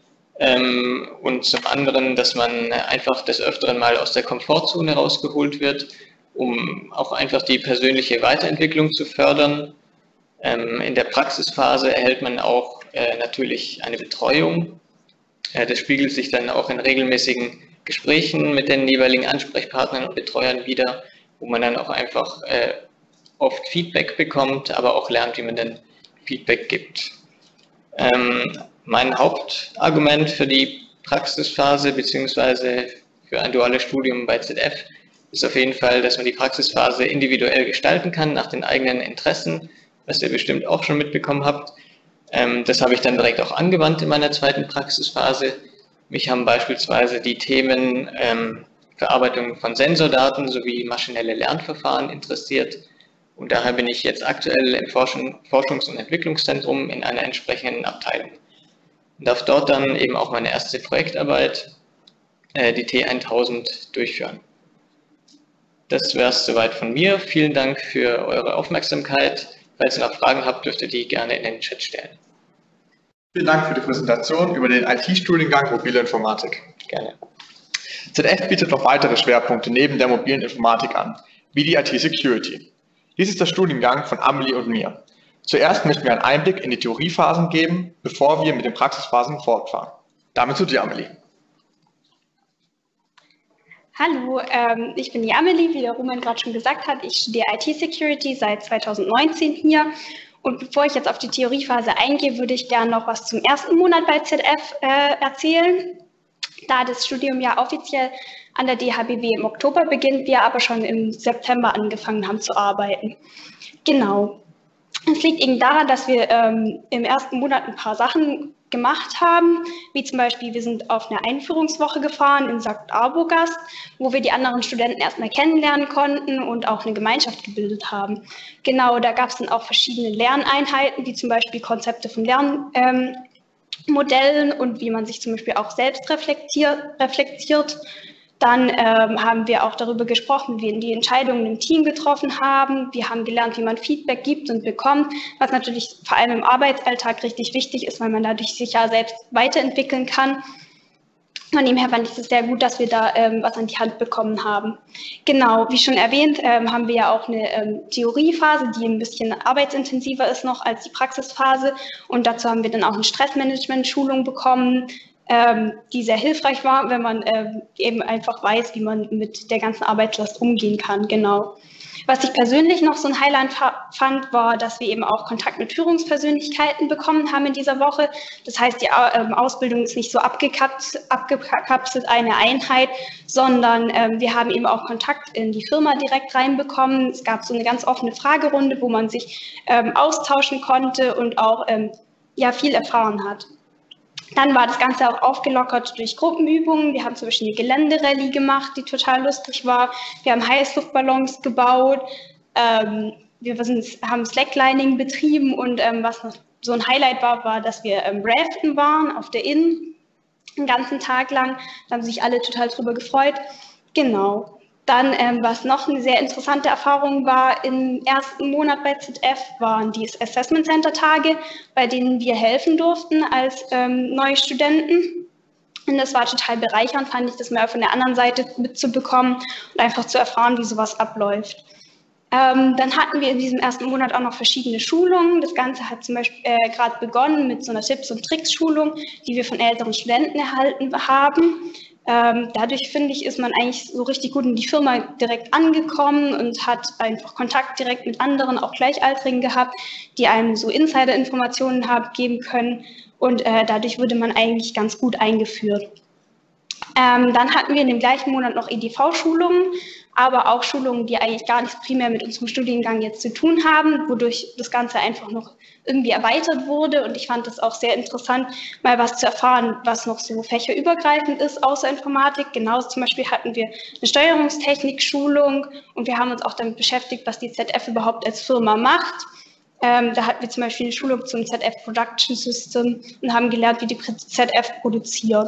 und zum anderen, dass man einfach des Öfteren mal aus der Komfortzone rausgeholt wird, um auch einfach die persönliche Weiterentwicklung zu fördern. In der Praxisphase erhält man auch natürlich eine Betreuung. Das spiegelt sich dann auch in regelmäßigen Gesprächen mit den jeweiligen Ansprechpartnern und Betreuern wieder, wo man dann auch einfach oft Feedback bekommt, aber auch lernt, wie man dann Feedback gibt. Mein Hauptargument für die Praxisphase bzw. für ein duales Studium bei ZF ist auf jeden Fall, dass man die Praxisphase individuell gestalten kann, nach den eigenen Interessen, was ihr bestimmt auch schon mitbekommen habt. Das habe ich dann direkt auch angewandt in meiner zweiten Praxisphase. Mich haben beispielsweise die Themen Verarbeitung von Sensordaten sowie maschinelle Lernverfahren interessiert. Und daher bin ich jetzt aktuell im Forschungs- und Entwicklungszentrum in einer entsprechenden Abteilung. Und darf dort dann eben auch meine erste Projektarbeit, die T1000, durchführen. Das wäre es soweit von mir. Vielen Dank für eure Aufmerksamkeit. Falls ihr noch Fragen habt, dürft ihr die gerne in den Chat stellen. Vielen Dank für die Präsentation über den IT-Studiengang Mobile Informatik. Gerne. ZF bietet noch weitere Schwerpunkte neben der mobilen Informatik an, wie die IT-Security. Dies ist der Studiengang von Amelie und mir. Zuerst möchten wir einen Einblick in die Theoriephasen geben, bevor wir mit den Praxisphasen fortfahren. Damit zu dir, Amelie. Hallo, ich bin die Amelie, wie der Roman gerade schon gesagt hat. Ich studiere IT-Security seit 2019 hier. Und bevor ich jetzt auf die Theoriephase eingehe, würde ich gerne noch was zum ersten Monat bei ZF erzählen. Da das Studium ja offiziell an der DHBW im Oktober beginnt, wir aber schon im September angefangen haben zu arbeiten. Genau. Es liegt eben daran, dass wir im ersten Monat ein paar Sachen gemacht haben, wie zum Beispiel, wir sind auf eine Einführungswoche gefahren in St. Arbogast, wo wir die anderen Studenten erstmal kennenlernen konnten und auch eine Gemeinschaft gebildet haben. Genau, da gab es dann auch verschiedene Lerneinheiten, wie zum Beispiel Konzepte von Lernmodellen und wie man sich zum Beispiel auch selbst reflektiert. Dann haben wir auch darüber gesprochen, wie wir die Entscheidungen im Team getroffen haben. Wir haben gelernt, wie man Feedback gibt und bekommt, was natürlich vor allem im Arbeitsalltag richtig wichtig ist, weil man dadurch sich ja selbst weiterentwickeln kann. Von dem her fand ich es sehr gut, dass wir da was an die Hand bekommen haben. Genau, wie schon erwähnt, haben wir ja auch eine Theoriephase, die ein bisschen arbeitsintensiver ist noch als die Praxisphase. Und dazu haben wir dann auch eine Stressmanagement-Schulung bekommen, die sehr hilfreich war, wenn man eben einfach weiß, wie man mit der ganzen Arbeitslast umgehen kann. Genau. Was ich persönlich noch so ein Highlight fand, war, dass wir eben auch Kontakt mit Führungspersönlichkeiten bekommen haben in dieser Woche. Das heißt, die Ausbildung ist nicht so abgekapselt eine Einheit, sondern wir haben eben auch Kontakt in die Firma direkt reinbekommen. Es gab so eine ganz offene Fragerunde, wo man sich austauschen konnte und auch ja, viel erfahren hat. Dann war das Ganze auch aufgelockert durch Gruppenübungen. Wir haben zum Beispiel eine Geländerallye gemacht, die total lustig war. Wir haben Heißluftballons gebaut. Wir haben Slacklining betrieben und was noch so ein Highlight war, war, dass wir Raften waren auf der Inn den ganzen Tag lang. Da haben sich alle total drüber gefreut. Genau. Dann, was noch eine sehr interessante Erfahrung war im ersten Monat bei ZF, waren die Assessment Center Tage, bei denen wir helfen durften als neue Studenten. Und das war total bereichernd, fand ich, das mal von der anderen Seite mitzubekommen und einfach zu erfahren, wie sowas abläuft. Dann hatten wir in diesem ersten Monat auch noch verschiedene Schulungen. Das Ganze hat zum Beispiel gerade begonnen mit so einer Tipps- und Tricks-Schulung, die wir von älteren Studenten erhalten haben. Dadurch, finde ich, ist man eigentlich so richtig gut in die Firma direkt angekommen und hat einfach Kontakt direkt mit anderen, auch Gleichaltrigen gehabt, die einem so Insider-Informationen geben können. Und dadurch wurde man eigentlich ganz gut eingeführt. Dann hatten wir in dem gleichen Monat noch EDV-Schulungen, aber auch Schulungen, die eigentlich gar nichts primär mit unserem Studiengang jetzt zu tun haben, wodurch das Ganze einfach noch irgendwie erweitert wurde. Und ich fand das auch sehr interessant, mal was zu erfahren, was noch so fächerübergreifend ist, außer Informatik. Genauso zum Beispiel hatten wir eine Steuerungstechnik-Schulung und wir haben uns auch damit beschäftigt, was die ZF überhaupt als Firma macht. Da hatten wir zum Beispiel eine Schulung zum ZF Production System und haben gelernt, wie die ZF produziert.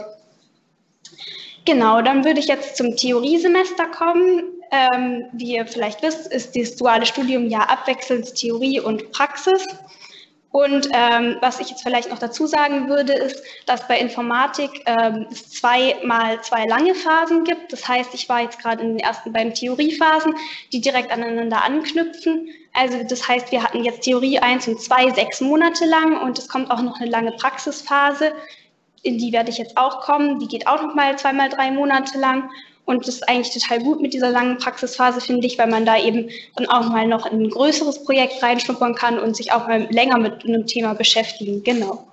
Genau, dann würde ich jetzt zum Theoriesemester kommen. Wie ihr vielleicht wisst, ist das duale Studium ja abwechselnd Theorie und Praxis. Und was ich jetzt vielleicht noch dazu sagen würde, ist, dass bei Informatik es 2x2 lange Phasen gibt. Das heißt, ich war jetzt gerade in den ersten beiden Theoriephasen, die direkt aneinander anknüpfen. Also das heißt, wir hatten jetzt Theorie 1 und 2 6 Monate lang und es kommt auch noch eine lange Praxisphase. In die werde ich jetzt auch kommen. Die geht auch noch mal 2x3 Monate lang. Und das ist eigentlich total gut mit dieser langen Praxisphase, finde ich, weil man da eben dann auch mal noch in ein größeres Projekt reinschnuppern kann und sich auch mal länger mit einem Thema beschäftigen. Genau.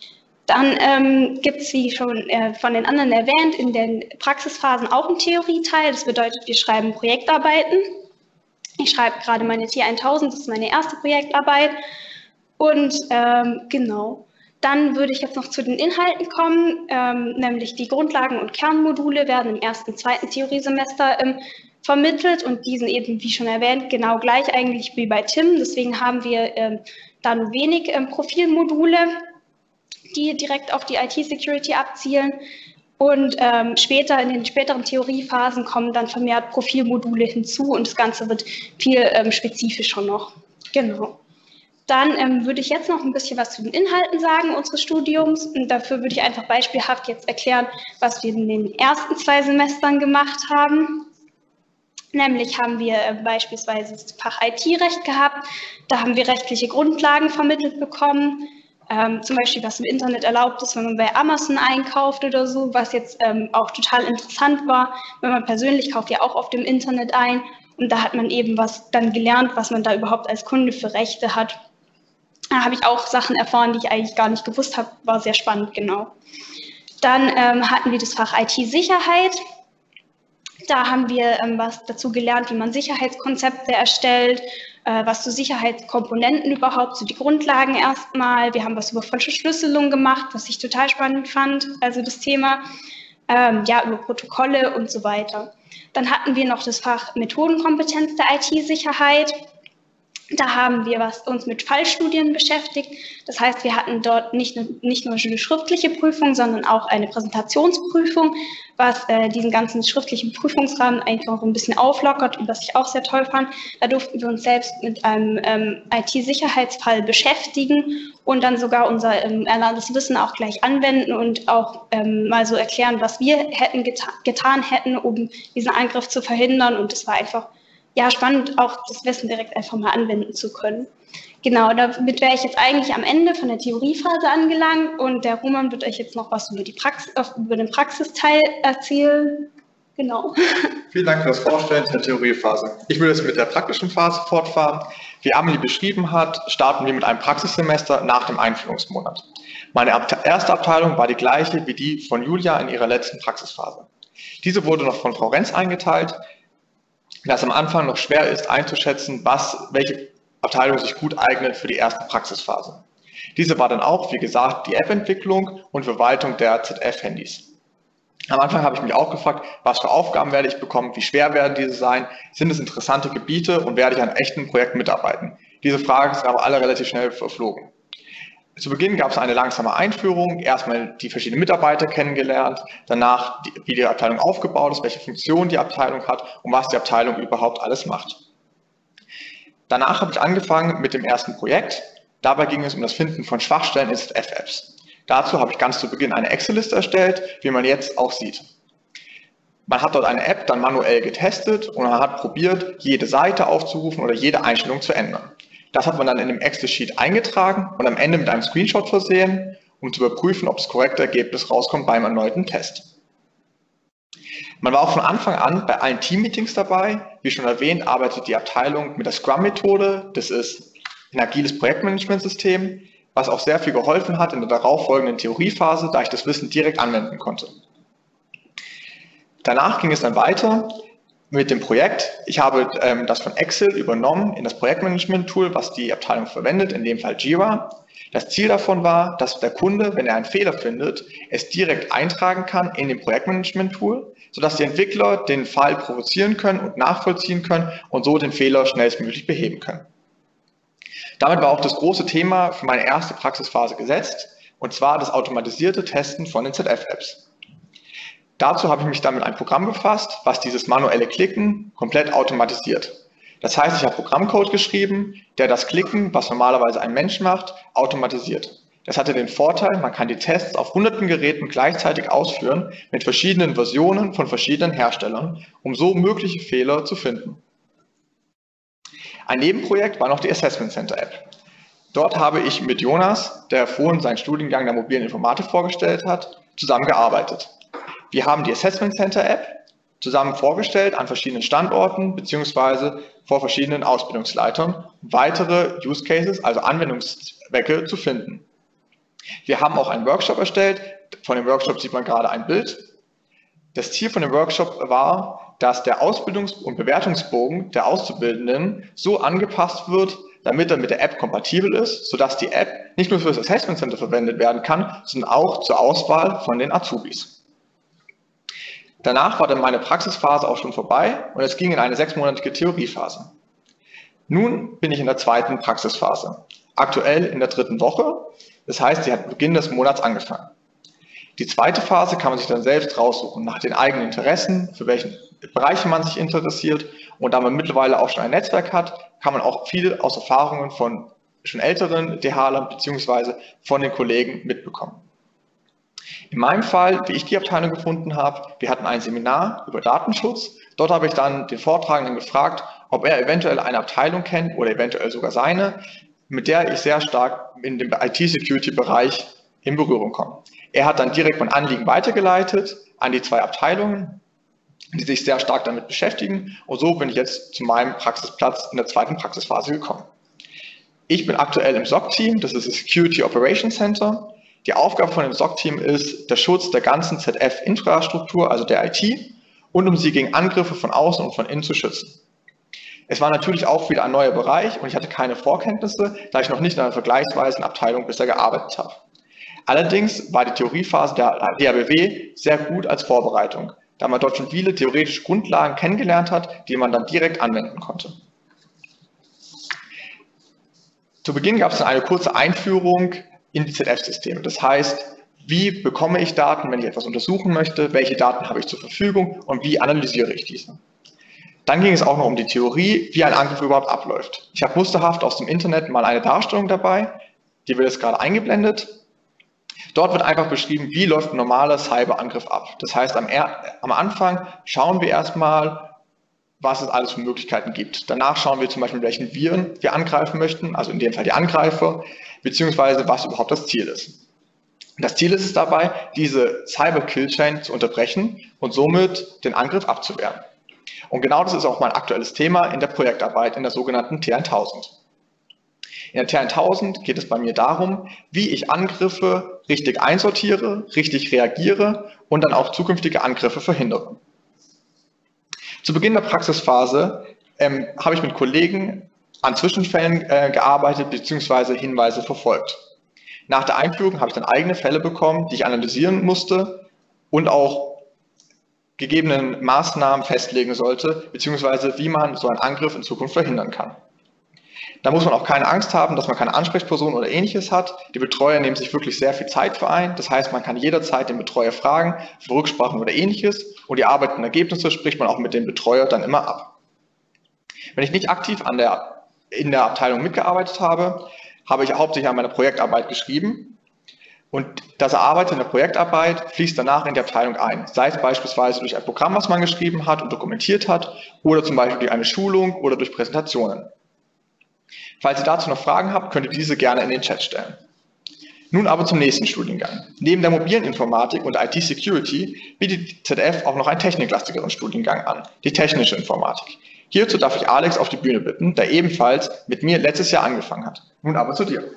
Dann gibt es, wie schon von den anderen erwähnt, in den Praxisphasen auch einen Theorieteil. Das bedeutet, wir schreiben Projektarbeiten. Ich schreibe gerade meine T1000, das ist meine erste Projektarbeit. Und genau. Dann würde ich jetzt noch zu den Inhalten kommen, nämlich die Grundlagen- und Kernmodule werden im ersten und zweiten Theoriesemester vermittelt und die sind eben, wie schon erwähnt, genau gleich eigentlich wie bei TIM. Deswegen haben wir da nur wenig Profilmodule, die direkt auf die IT-Security abzielen. Und später, in den späteren Theoriephasen kommen dann vermehrt Profilmodule hinzu und das Ganze wird viel spezifischer noch. Genau. Dann würde ich jetzt noch ein bisschen was zu den Inhalten sagen unseres Studiums und dafür würde ich einfach beispielhaft jetzt erklären, was wir in den ersten 2 Semestern gemacht haben. Nämlich haben wir beispielsweise das Fach IT-Recht gehabt, da haben wir rechtliche Grundlagen vermittelt bekommen, zum Beispiel was im Internet erlaubt ist, wenn man bei Amazon einkauft oder so, was jetzt auch total interessant war, wenn man persönlich kauft ja auch auf dem Internet ein und da hat man eben was dann gelernt, was man da überhaupt als Kunde für Rechte hat. Da habe ich auch Sachen erfahren, die ich eigentlich gar nicht gewusst habe. War sehr spannend, genau. Dann hatten wir das Fach IT-Sicherheit. Da haben wir was dazu gelernt, wie man Sicherheitskonzepte erstellt, was zu Sicherheitskomponenten überhaupt, so die Grundlagen erstmal. Wir haben was über Verschlüsselung gemacht, was ich total spannend fand, also das Thema. Ja, über Protokolle und so weiter. Dann hatten wir noch das Fach Methodenkompetenz der IT-Sicherheit. Da haben wir uns mit Fallstudien beschäftigt. Das heißt, wir hatten dort nicht nur eine schriftliche Prüfung, sondern auch eine Präsentationsprüfung, was diesen ganzen schriftlichen Prüfungsrahmen einfach ein bisschen auflockert und was ich auch sehr toll fand. Da durften wir uns selbst mit einem IT-Sicherheitsfall beschäftigen und dann sogar unser erlerntes Wissen auch gleich anwenden und auch mal so erklären, was wir getan hätten, um diesen Angriff zu verhindern. Und es war einfach spannend, auch das Wissen direkt einfach mal anwenden zu können. Genau, damit wäre ich jetzt eigentlich am Ende von der Theoriephase angelangt und der Roman wird euch jetzt noch was über den Praxisteil erzählen. Genau. Vielen Dank für das Vorstellen der Theoriephase. Ich würde jetzt mit der praktischen Phase fortfahren. Wie Amelie beschrieben hat, starten wir mit einem Praxissemester nach dem Einführungsmonat. Meine erste Abteilung war die gleiche wie die von Julia in ihrer letzten Praxisphase. Diese wurde noch von Frau Renz eingeteilt, da es am Anfang noch schwer ist einzuschätzen, welche Abteilung sich gut eignet für die erste Praxisphase. Diese war dann auch, wie gesagt, die App-Entwicklung und Verwaltung der ZF-Handys. Am Anfang habe ich mich auch gefragt, was für Aufgaben werde ich bekommen, wie schwer werden diese sein, sind es interessante Gebiete und werde ich an echten Projekten mitarbeiten? Diese Fragen sind aber alle relativ schnell verflogen. Zu Beginn gab es eine langsame Einführung, erstmal die verschiedenen Mitarbeiter kennengelernt, danach wie die Abteilung aufgebaut ist, welche Funktion die Abteilung hat und was die Abteilung überhaupt alles macht. Danach habe ich angefangen mit dem ersten Projekt. Dabei ging es um das Finden von Schwachstellen in ZF-Apps. Dazu habe ich ganz zu Beginn eine Excel-Liste erstellt, wie man jetzt auch sieht. Man hat dort eine App dann manuell getestet und man hat probiert, jede Seite aufzurufen oder jede Einstellung zu ändern. Das hat man dann in dem Excel-Sheet eingetragen und am Ende mit einem Screenshot versehen, um zu überprüfen, ob das korrekte Ergebnis rauskommt beim erneuten Test. Man war auch von Anfang an bei allen Team-Meetings dabei. Wie schon erwähnt, arbeitet die Abteilung mit der Scrum-Methode. Das ist ein agiles Projektmanagementsystem, was auch sehr viel geholfen hat in der darauffolgenden Theoriephase, da ich das Wissen direkt anwenden konnte. Danach ging es dann weiter mit dem Projekt. Ich habe das von Excel übernommen in das Projektmanagement-Tool, was die Abteilung verwendet, in dem Fall Jira. Das Ziel davon war, dass der Kunde, wenn er einen Fehler findet, es direkt eintragen kann in dem Projektmanagement-Tool, sodass die Entwickler den Fall provozieren können und nachvollziehen können und so den Fehler schnellstmöglich beheben können. Damit war auch das große Thema für meine erste Praxisphase gesetzt, und zwar das automatisierte Testen von den ZF-Apps. Dazu habe ich mich dann mit einem Programm befasst, was dieses manuelle Klicken komplett automatisiert. Das heißt, ich habe Programmcode geschrieben, der das Klicken, was normalerweise ein Mensch macht, automatisiert. Das hatte den Vorteil, man kann die Tests auf hunderten Geräten gleichzeitig ausführen mit verschiedenen Versionen von verschiedenen Herstellern, um so mögliche Fehler zu finden. Ein Nebenprojekt war noch die Assessment Center App. Dort habe ich mit Jonas, der vorhin seinen Studiengang der mobilen Informatik vorgestellt hat, zusammengearbeitet. Wir haben die Assessment Center App zusammen vorgestellt an verschiedenen Standorten bzw. vor verschiedenen Ausbildungsleitern, um weitere Use Cases, also Anwendungszwecke, zu finden. Wir haben auch einen Workshop erstellt. Von dem Workshop sieht man gerade ein Bild. Das Ziel von dem Workshop war, dass der Ausbildungs- und Bewertungsbogen der Auszubildenden so angepasst wird, damit er mit der App kompatibel ist, sodass die App nicht nur für das Assessment Center verwendet werden kann, sondern auch zur Auswahl von den Azubis. Danach war dann meine Praxisphase auch schon vorbei und es ging in eine 6-monatige Theoriephase. Nun bin ich in der zweiten Praxisphase, aktuell in der 3. Woche, das heißt, sie hat Beginn des Monats angefangen. Die zweite Phase kann man sich dann selbst raussuchen, nach den eigenen Interessen, für welchen Bereiche man sich interessiert, und da man mittlerweile auch schon ein Netzwerk hat, kann man auch viel aus Erfahrungen von schon älteren DHlern bzw. von den Kollegen mitbekommen. In meinem Fall, wie ich die Abteilung gefunden habe, wir hatten ein Seminar über Datenschutz. Dort habe ich dann den Vortragenden gefragt, ob er eventuell eine Abteilung kennt oder eventuell sogar seine, mit der ich sehr stark in dem IT-Security-Bereich in Berührung komme. Er hat dann direkt mein Anliegen weitergeleitet an die 2 Abteilungen, die sich sehr stark damit beschäftigen, und so bin ich jetzt zu meinem Praxisplatz in der zweiten Praxisphase gekommen. Ich bin aktuell im SOC-Team, das ist das Security Operations Center. Die Aufgabe von dem SOC-Team ist der Schutz der ganzen ZF-Infrastruktur, also der IT, und um sie gegen Angriffe von außen und von innen zu schützen. Es war natürlich auch wieder ein neuer Bereich und ich hatte keine Vorkenntnisse, da ich noch nicht in einer vergleichsweisen Abteilung bisher gearbeitet habe. Allerdings war die Theoriephase der DABW sehr gut als Vorbereitung, da man dort schon viele theoretische Grundlagen kennengelernt hat, die man dann direkt anwenden konnte. Zu Beginn gab es dann eine kurze Einführung in die ZF-Systeme. Das heißt, wie bekomme ich Daten, wenn ich etwas untersuchen möchte, welche Daten habe ich zur Verfügung und wie analysiere ich diese. Dann ging es auch noch um die Theorie, wie ein Angriff überhaupt abläuft. Ich habe musterhaft aus dem Internet mal eine Darstellung dabei, die wird jetzt gerade eingeblendet. Dort wird einfach beschrieben, wie läuft ein normaler Cyberangriff ab. Das heißt, am Anfang schauen wir erstmal, was es alles für Möglichkeiten gibt. Danach schauen wir zum Beispiel, welchen Viren wir angreifen möchten, also in dem Fall die Angreifer, beziehungsweise was überhaupt das Ziel ist. Das Ziel ist es dabei, diese Cyber-Kill-Chain zu unterbrechen und somit den Angriff abzuwehren. Und genau das ist auch mein aktuelles Thema in der Projektarbeit in der sogenannten T1000. In der T1000 geht es bei mir darum, wie ich Angriffe richtig einsortiere, richtig reagiere und dann auch zukünftige Angriffe verhindere. Zu Beginn der Praxisphase habe ich mit Kollegen an Zwischenfällen gearbeitet bzw. Hinweise verfolgt. Nach der Einführung habe ich dann eigene Fälle bekommen, die ich analysieren musste und auch gegebenen Maßnahmen festlegen sollte, beziehungsweise wie man so einen Angriff in Zukunft verhindern kann. Da muss man auch keine Angst haben, dass man keine Ansprechperson oder Ähnliches hat. Die Betreuer nehmen sich wirklich sehr viel Zeit für ein. Das heißt, man kann jederzeit den Betreuer fragen für Rücksprachen oder Ähnliches und die Arbeit und Ergebnisse spricht man auch mit dem Betreuer dann immer ab. Wenn ich nicht aktiv in der Abteilung mitgearbeitet habe, habe ich hauptsächlich an meiner Projektarbeit geschrieben und das Erarbeiten der Projektarbeit fließt danach in die Abteilung ein, sei es beispielsweise durch ein Programm, was man geschrieben hat und dokumentiert hat oder zum Beispiel durch eine Schulung oder durch Präsentationen. Falls ihr dazu noch Fragen habt, könnt ihr diese gerne in den Chat stellen. Nun aber zum nächsten Studiengang. Neben der mobilen Informatik und IT-Security bietet die ZF auch noch einen techniklastigeren Studiengang an, die technische Informatik. Hierzu darf ich Alex auf die Bühne bitten, der ebenfalls mit mir letztes Jahr angefangen hat. Nun aber zu dir.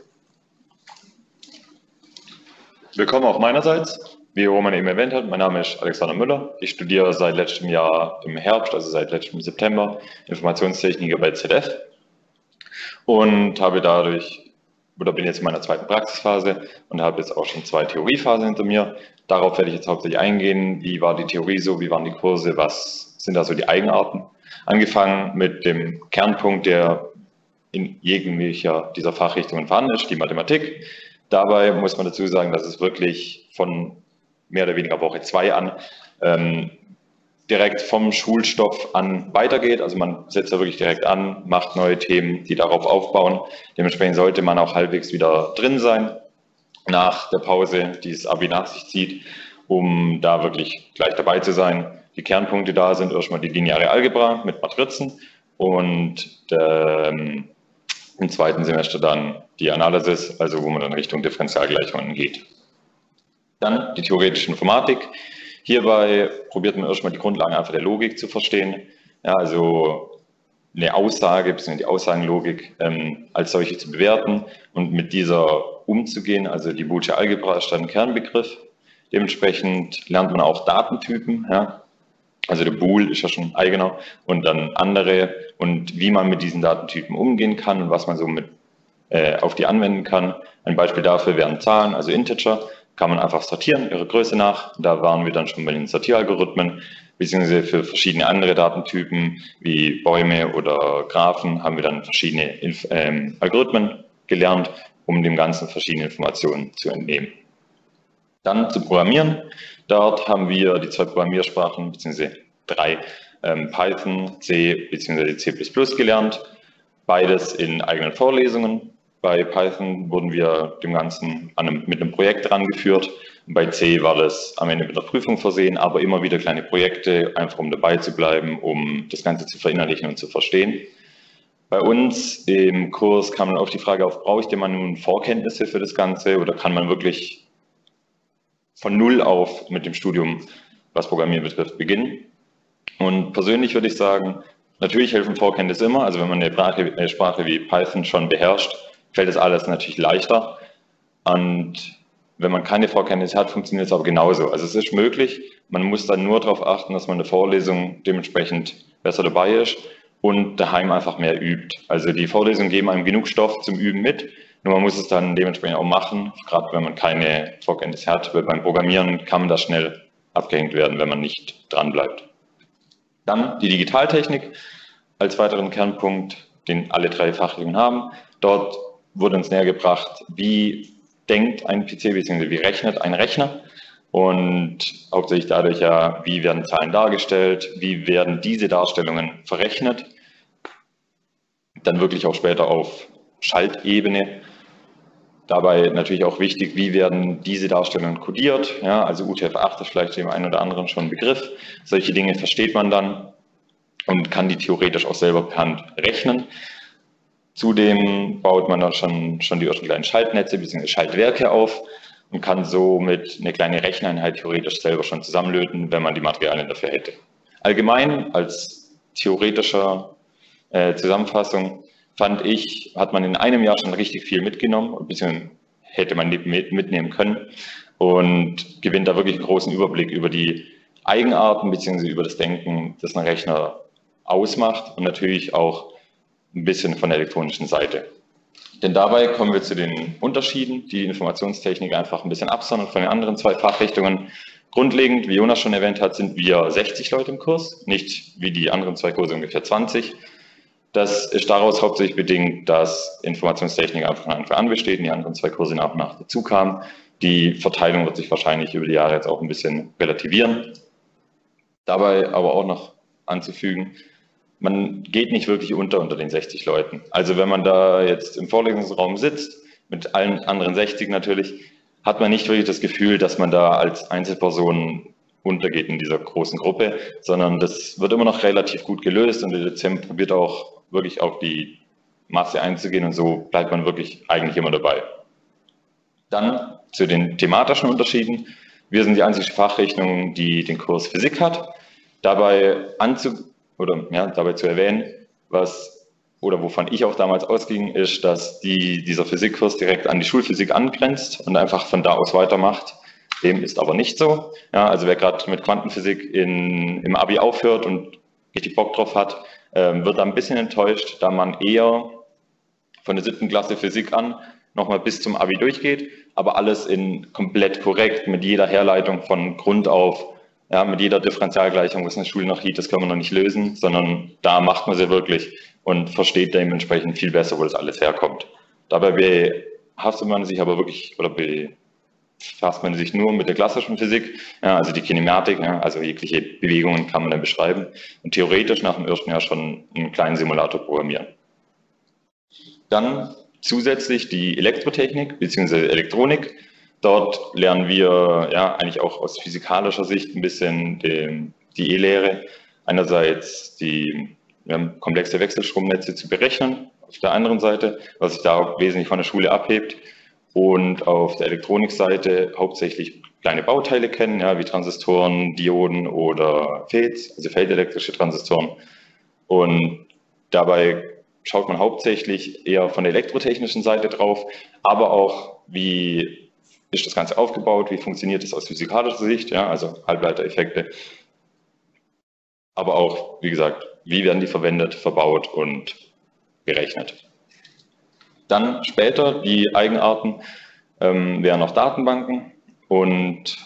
Willkommen auch meinerseits. Wie Roman eben erwähnt hat, mein Name ist Alexander Müller. Ich studiere seit letztem Jahr im Herbst, also seit letztem September, Informationstechniker bei ZF. Und bin jetzt in meiner zweiten Praxisphase und habe jetzt auch schon 2 Theoriephasen hinter mir. Darauf werde ich jetzt hauptsächlich eingehen. Wie war die Theorie so? Wie waren die Kurse? Was sind da so die Eigenarten? Angefangen mit dem Kernpunkt, der in jeglicher dieser Fachrichtungen vorhanden ist, die Mathematik. Dabei muss man dazu sagen, dass es wirklich von mehr oder weniger Woche 2 an direkt vom Schulstoff an weitergeht. Also man setzt da wirklich direkt an, macht neue Themen, die darauf aufbauen. Dementsprechend sollte man auch halbwegs wieder drin sein nach der Pause, die das Abi nach sich zieht, um da wirklich gleich dabei zu sein. Die Kernpunkte da sind erstmal die lineare Algebra mit Matrizen und im zweiten Semester dann die Analysis, also wo man dann Richtung Differentialgleichungen geht. Dann die theoretische Informatik. Hierbei probiert man erstmal die Grundlagen einfach der Logik zu verstehen. Ja, also eine Aussage, bzw. die Aussagenlogik als solche zu bewerten und mit dieser umzugehen. Also die Boolsche Algebra ist dann ein Kernbegriff. Dementsprechend lernt man auch Datentypen. Ja. Also der Bool ist ja schon eigener und dann andere und wie man mit diesen Datentypen umgehen kann und was man so mit auf die anwenden kann. Ein Beispiel dafür wären Zahlen, also Integer. Kann man einfach sortieren, ihre Größe nach. Da waren wir dann schon bei den Sortieralgorithmen, beziehungsweise für verschiedene andere Datentypen wie Bäume oder Graphen haben wir dann verschiedene Algorithmen gelernt, um dem Ganzen verschiedene Informationen zu entnehmen. Dann zu Programmieren. Dort haben wir die 2 Programmiersprachen, beziehungsweise 3, Python, C bzw. C++ gelernt. Beides in eigenen Vorlesungen. Bei Python wurden wir dem Ganzen mit einem Projekt rangeführt. Bei C war das am Ende mit der Prüfung versehen, aber immer wieder kleine Projekte, einfach um dabei zu bleiben, um das Ganze zu verinnerlichen und zu verstehen. Bei uns im Kurs kam dann auf die Frage auf, brauche ich denn mal nun Vorkenntnisse für das Ganze oder kann man wirklich von Null auf mit dem Studium, was Programmieren betrifft, beginnen? Und persönlich würde ich sagen, natürlich helfen Vorkenntnisse immer. Also wenn man eine Sprache wie Python schon beherrscht, fällt das alles natürlich leichter. Und wenn man keine Vorkenntnisse hat, funktioniert es aber genauso. Also es ist möglich, man muss dann nur darauf achten, dass man in der Vorlesung dementsprechend besser dabei ist und daheim einfach mehr übt. Also die Vorlesungen geben einem genug Stoff zum Üben mit, nur man muss es dann dementsprechend auch machen, gerade wenn man keine Vorkenntnisse hat, weil beim Programmieren kann man da schnell abgehängt werden, wenn man nicht dran bleibt. Dann die Digitaltechnik als weiteren Kernpunkt, den alle 3 Fachrichtungen haben. Dort wurde uns näher gebracht, wie denkt ein PC bzw. wie rechnet ein Rechner und hauptsächlich dadurch ja, wie werden Zahlen dargestellt, wie werden diese Darstellungen verrechnet, dann wirklich auch später auf Schaltebene. Dabei natürlich auch wichtig, wie werden diese Darstellungen kodiert, ja, also UTF-8 ist vielleicht dem einen oder anderen schon ein Begriff. Solche Dinge versteht man dann und kann die theoretisch auch selber per Hand rechnen. Zudem baut man dann schon die ersten kleinen Schaltnetze bzw. Schaltwerke auf und kann somit eine kleine Recheneinheit theoretisch selber schon zusammenlöten, wenn man die Materialien dafür hätte. Allgemein als theoretischer Zusammenfassung fand ich, hat man in einem Jahr schon richtig viel mitgenommen, beziehungsweise hätte man mitnehmen können und gewinnt da wirklich einen großen Überblick über die Eigenarten beziehungsweise über das Denken, das ein Rechner ausmacht und natürlich auch ein bisschen von der elektronischen Seite. Denn dabei kommen wir zu den Unterschieden, die Informationstechnik einfach ein bisschen absondern von den anderen zwei Fachrichtungen. Grundlegend, wie Jonas schon erwähnt hat, sind wir 60 Leute im Kurs, nicht wie die anderen zwei Kurse ungefähr 20. Das ist daraus hauptsächlich bedingt, dass Informationstechnik einfach von Anfang an besteht und die anderen zwei Kurse nach und nach dazu kamen. Die Verteilung wird sich wahrscheinlich über die Jahre jetzt auch ein bisschen relativieren. Dabei aber auch noch anzufügen, man geht nicht wirklich unter den 60 Leuten. Also wenn man da jetzt im Vorlesungsraum sitzt, mit allen anderen 60 natürlich, hat man nicht wirklich das Gefühl, dass man da als Einzelperson untergeht in dieser großen Gruppe, sondern das wird immer noch relativ gut gelöst und der DZEM probiert auch wirklich auf die Masse einzugehen und so bleibt man wirklich eigentlich immer dabei. Dann zu den thematischen Unterschieden. Wir sind die einzige Fachrichtung, die den Kurs Physik hat. Dabei zu erwähnen, wovon ich auch damals ausging, ist, dass dieser Physikkurs direkt an die Schulphysik angrenzt und einfach von da aus weitermacht. Dem ist aber nicht so. Ja, also wer gerade mit Quantenphysik im Abi aufhört und richtig Bock drauf hat, wird da ein bisschen enttäuscht, da man eher von der 7. Klasse Physik an nochmal bis zum Abi durchgeht, aber alles in komplett korrekt, mit jeder Herleitung von Grund auf, ja, mit jeder Differentialgleichung, was in der Schule noch hielt, das können wir noch nicht lösen, sondern da macht man sie wirklich und versteht dementsprechend viel besser, wo das alles herkommt. Dabei befasst man sich aber wirklich, oder befasst man sich nur mit der klassischen Physik, ja, also die Kinematik, ja, also jegliche Bewegungen kann man dann beschreiben und theoretisch nach dem ersten Jahr schon einen kleinen Simulator programmieren. Dann zusätzlich die Elektrotechnik bzw. Elektronik. Dort lernen wir ja eigentlich auch aus physikalischer Sicht ein bisschen die E-Lehre. Einerseits die komplexe Wechselstromnetze zu berechnen, auf der anderen Seite, was sich da auch wesentlich von der Schule abhebt. Und auf der Elektronikseite hauptsächlich kleine Bauteile kennen, ja, wie Transistoren, Dioden oder FETs, also feldelektrische Transistoren. Und dabei schaut man hauptsächlich eher von der elektrotechnischen Seite drauf, aber auch, wie ist das Ganze aufgebaut, wie funktioniert das aus physikalischer Sicht, ja, also Halbleitereffekte. Aber auch, wie gesagt, wie werden die verwendet, verbaut und berechnet. Dann später die Eigenarten wären noch Datenbanken und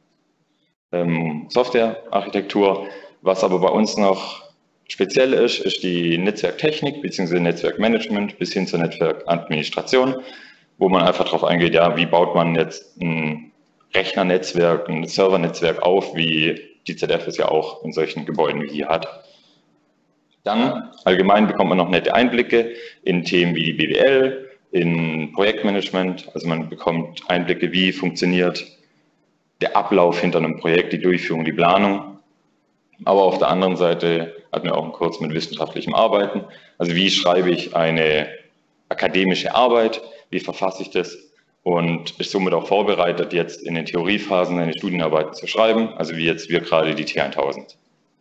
Softwarearchitektur. Was aber bei uns noch speziell ist, ist die Netzwerktechnik bzw. Netzwerkmanagement bis hin zur Netzwerkadministration, wo man einfach darauf eingeht, ja, wie baut man jetzt ein Rechnernetzwerk, ein Servernetzwerk auf, wie die ZF es ja auch in solchen Gebäuden wie hier hat. Dann allgemein bekommt man noch nette Einblicke in Themen wie die BWL, in Projektmanagement, also man bekommt Einblicke, wie funktioniert der Ablauf hinter einem Projekt, die Durchführung, die Planung. Aber auf der anderen Seite hatten wir auch einen Kurs mit wissenschaftlichem Arbeiten, also wie schreibe ich eine akademische Arbeit, wie verfasse ich das und ist somit auch vorbereitet, jetzt in den Theoriephasen eine Studienarbeit zu schreiben, also wie jetzt wir gerade die T1000.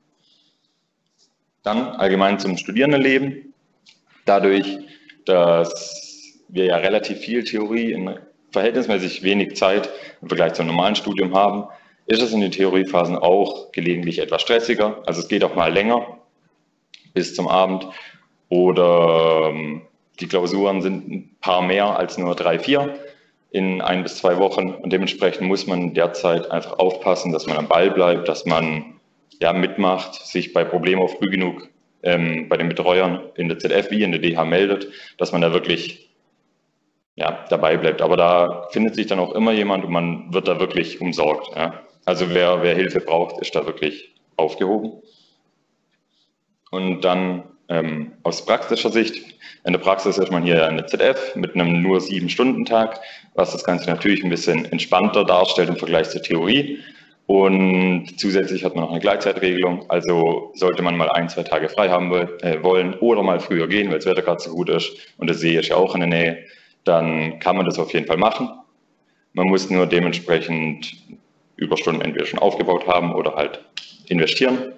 Dann allgemein zum Studierendenleben. Dadurch, dass wir ja relativ viel Theorie in verhältnismäßig wenig Zeit im Vergleich zum normalen Studium haben, ist es in den Theoriephasen auch gelegentlich etwas stressiger. Also es geht auch mal länger bis zum Abend oder die Klausuren sind ein paar mehr als nur 3, 4 in 1 bis 2 Wochen und dementsprechend muss man derzeit einfach aufpassen, dass man am Ball bleibt, dass man ja mitmacht, sich bei Problemen auch früh genug bei den Betreuern in der ZF wie in der DH meldet, dass man da wirklich ja, dabei bleibt. Aber da findet sich dann auch immer jemand und man wird da wirklich umsorgt. Ja. Also wer Hilfe braucht, ist da wirklich aufgehoben. Und dann aus praktischer Sicht, in der Praxis ist man hier eine ZF mit einem nur 7-Stunden-Tag, was das Ganze natürlich ein bisschen entspannter darstellt im Vergleich zur Theorie. Und zusätzlich hat man noch eine Gleitzeitregelung, also sollte man mal 1-2 Tage frei haben wollen oder mal früher gehen, weil das Wetter gerade so gut ist und der See ist ja auch in der Nähe, dann kann man das auf jeden Fall machen. Man muss nur dementsprechend Überstunden entweder schon aufgebaut haben oder halt investieren.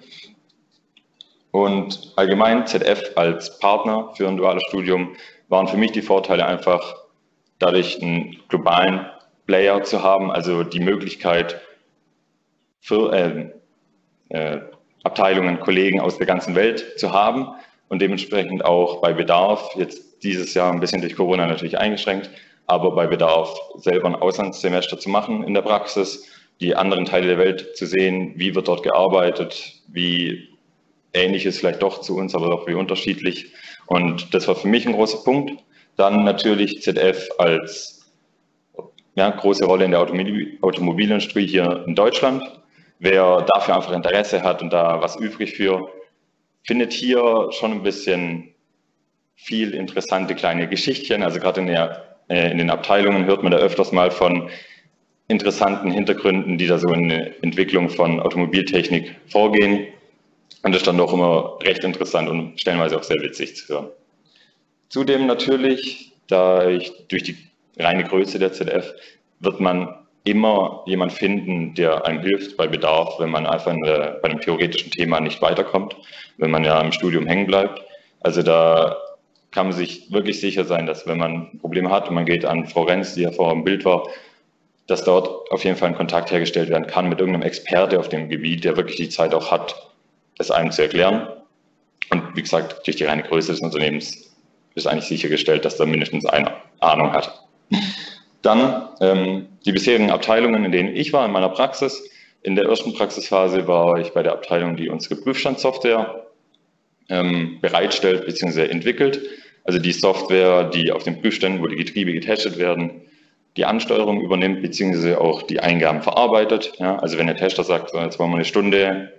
Und allgemein ZF als Partner für ein duales Studium waren für mich die Vorteile einfach, dadurch einen globalen Player zu haben, also die Möglichkeit für Abteilungen, Kollegen aus der ganzen Welt zu haben und dementsprechend auch bei Bedarf, jetzt dieses Jahr ein bisschen durch Corona natürlich eingeschränkt, aber bei Bedarf selber ein Auslandssemester zu machen in der Praxis, die anderen Teile der Welt zu sehen, wie wird dort gearbeitet, wie ähnlich ist vielleicht doch zu uns, aber doch wie unterschiedlich. Und das war für mich ein großer Punkt. Dann natürlich ZF als große Rolle in der Automobilindustrie hier in Deutschland. Wer dafür einfach Interesse hat und da was übrig für, findet hier schon ein bisschen viel interessante kleine Geschichtchen. Also gerade in den Abteilungen hört man da öfters mal von interessanten Hintergründen, die da so in der Entwicklung von Automobiltechnik vorgehen. Und das ist dann doch immer recht interessant und stellenweise auch sehr witzig zu hören. Zudem natürlich, durch die reine Größe der ZF, wird man immer jemand finden, der einem hilft bei Bedarf, wenn man einfach bei einem theoretischen Thema nicht weiterkommt, wenn man ja im Studium hängen bleibt. Also da kann man sich wirklich sicher sein, dass wenn man Probleme hat und man geht an Frau Renz, die ja vorher im Bild war, dass dort auf jeden Fall ein Kontakt hergestellt werden kann mit irgendeinem Experte auf dem Gebiet, der wirklich die Zeit auch hat, es einem zu erklären. Und wie gesagt, durch die reine Größe des Unternehmens ist eigentlich sichergestellt, dass da mindestens eine Ahnung hat. Dann die bisherigen Abteilungen, in denen ich war in meiner Praxis. In der ersten Praxisphase war ich bei der Abteilung, die unsere Prüfstandssoftware bereitstellt bzw. entwickelt. Also die Software, die auf den Prüfständen, wo die Getriebe getestet werden, die Ansteuerung übernimmt bzw. auch die Eingaben verarbeitet. Ja, also wenn der Tester sagt, so, jetzt wollen wir eine Stunde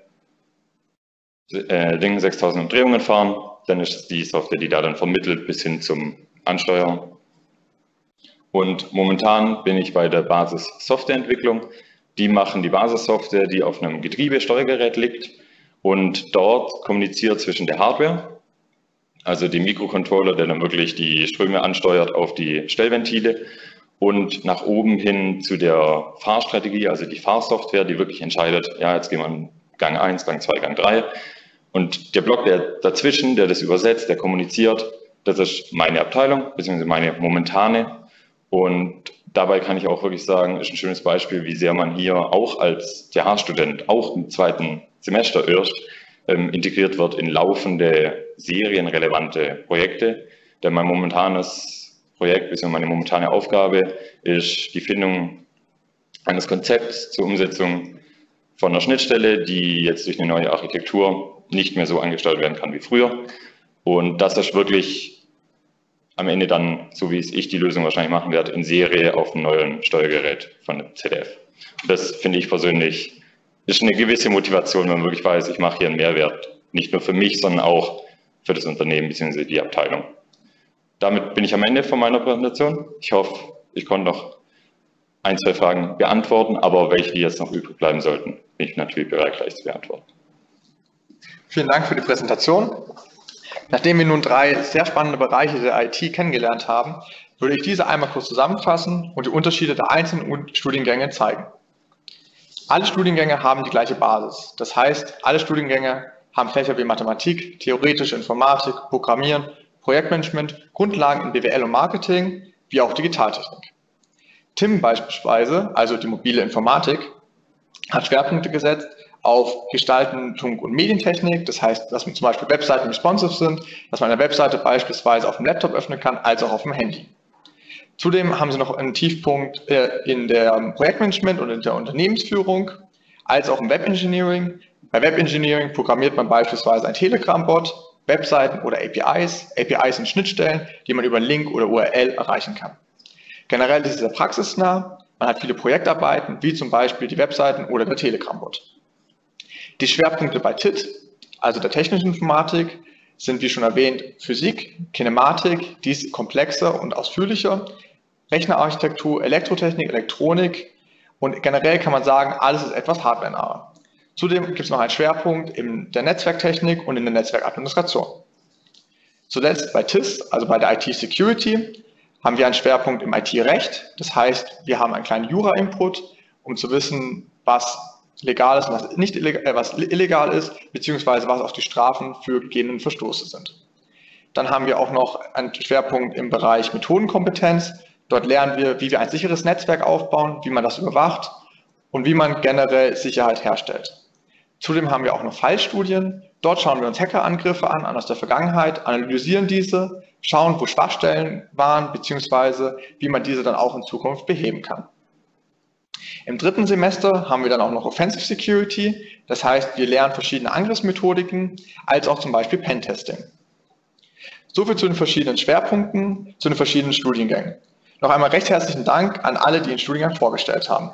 6000 Umdrehungen fahren, dann ist es die Software, die da dann vermittelt bis hin zum Ansteuern. Und momentan bin ich bei der Basis-Softwareentwicklung. Die machen die Basissoftware, die auf einem Getriebesteuergerät liegt und dort kommuniziert zwischen der Hardware, also dem Mikrocontroller, der dann wirklich die Ströme ansteuert auf die Stellventile, und nach oben hin zu der Fahrstrategie, also die Fahrsoftware, die wirklich entscheidet, ja, jetzt gehen wir in Gang 1, Gang 2, Gang 3. Und der Block, der dazwischen, der das übersetzt, der kommuniziert, das ist meine Abteilung, beziehungsweise meine momentane. Und dabei kann ich auch wirklich sagen, ist ein schönes Beispiel, wie sehr man hier auch als TH-Student, auch im 2. Semester erst, integriert wird in laufende, serienrelevante Projekte. Denn mein momentanes Projekt, beziehungsweise meine momentane Aufgabe ist die Findung eines Konzepts zur Umsetzung von einer Schnittstelle, die jetzt durch eine neue Architektur nicht mehr so angesteuert werden kann wie früher. Und das ist wirklich am Ende dann, so wie es ich die Lösung wahrscheinlich machen werde, in Serie auf einem neuen Steuergerät von der ZF. Das finde ich persönlich, ist eine gewisse Motivation, wenn man wirklich weiß, ich mache hier einen Mehrwert. Nicht nur für mich, sondern auch für das Unternehmen bzw. die Abteilung. Damit bin ich am Ende von meiner Präsentation. Ich hoffe, ich konnte noch 1, 2 Fragen beantworten, aber welche, die jetzt noch übrig bleiben sollten, bin ich natürlich bereit, gleich zu beantworten. Vielen Dank für die Präsentation. Nachdem wir nun 3 sehr spannende Bereiche der IT kennengelernt haben, würde ich diese einmal kurz zusammenfassen und die Unterschiede der einzelnen Studiengänge zeigen. Alle Studiengänge haben die gleiche Basis. Das heißt, alle Studiengänge haben Fächer wie Mathematik, theoretische Informatik, Programmieren, Projektmanagement, Grundlagen in BWL und Marketing, wie auch Digitaltechnik. TIM beispielsweise, also die mobile Informatik, hat Schwerpunkte gesetzt auf Gestaltung und Medientechnik, das heißt, dass man zum Beispiel Webseiten responsive sind, dass man eine Webseite beispielsweise auf dem Laptop öffnen kann, als auch auf dem Handy. Zudem haben sie noch einen Tiefpunkt in der Projektmanagement und in der Unternehmensführung, als auch im Webengineering. Bei Webengineering programmiert man beispielsweise ein Telegram-Bot, Webseiten oder APIs. APIs sind Schnittstellen, die man über einen Link oder URL erreichen kann. Generell ist es sehr praxisnah, man hat viele Projektarbeiten, wie zum Beispiel die Webseiten oder der Telegram-Bot. Die Schwerpunkte bei TIT, also der technischen Informatik, sind wie schon erwähnt Physik, Kinematik, dies komplexer und ausführlicher, Rechnerarchitektur, Elektrotechnik, Elektronik und generell kann man sagen, alles ist etwas hardwarenaher. Zudem gibt es noch einen Schwerpunkt in der Netzwerktechnik und in der Netzwerkadministration. Zuletzt bei TIS, also bei der IT-Security, haben wir einen Schwerpunkt im IT-Recht. Das heißt, wir haben einen kleinen Jura-Input, um zu wissen, was legal ist und was, nicht was illegal ist, beziehungsweise was auch die Strafen für gegebenen Verstoße sind. Dann haben wir auch noch einen Schwerpunkt im Bereich Methodenkompetenz. Dort lernen wir, wie wir ein sicheres Netzwerk aufbauen, wie man das überwacht und wie man generell Sicherheit herstellt. Zudem haben wir auch noch Fallstudien. Dort schauen wir uns Hackerangriffe an aus der Vergangenheit, analysieren diese, schauen, wo Schwachstellen waren, beziehungsweise wie man diese dann auch in Zukunft beheben kann. Im dritten Semester haben wir dann auch noch Offensive Security, das heißt, wir lernen verschiedene Angriffsmethodiken, als auch zum Beispiel Pentesting. Soviel zu den verschiedenen Schwerpunkten, zu den verschiedenen Studiengängen. Noch einmal recht herzlichen Dank an alle, die den Studiengang vorgestellt haben.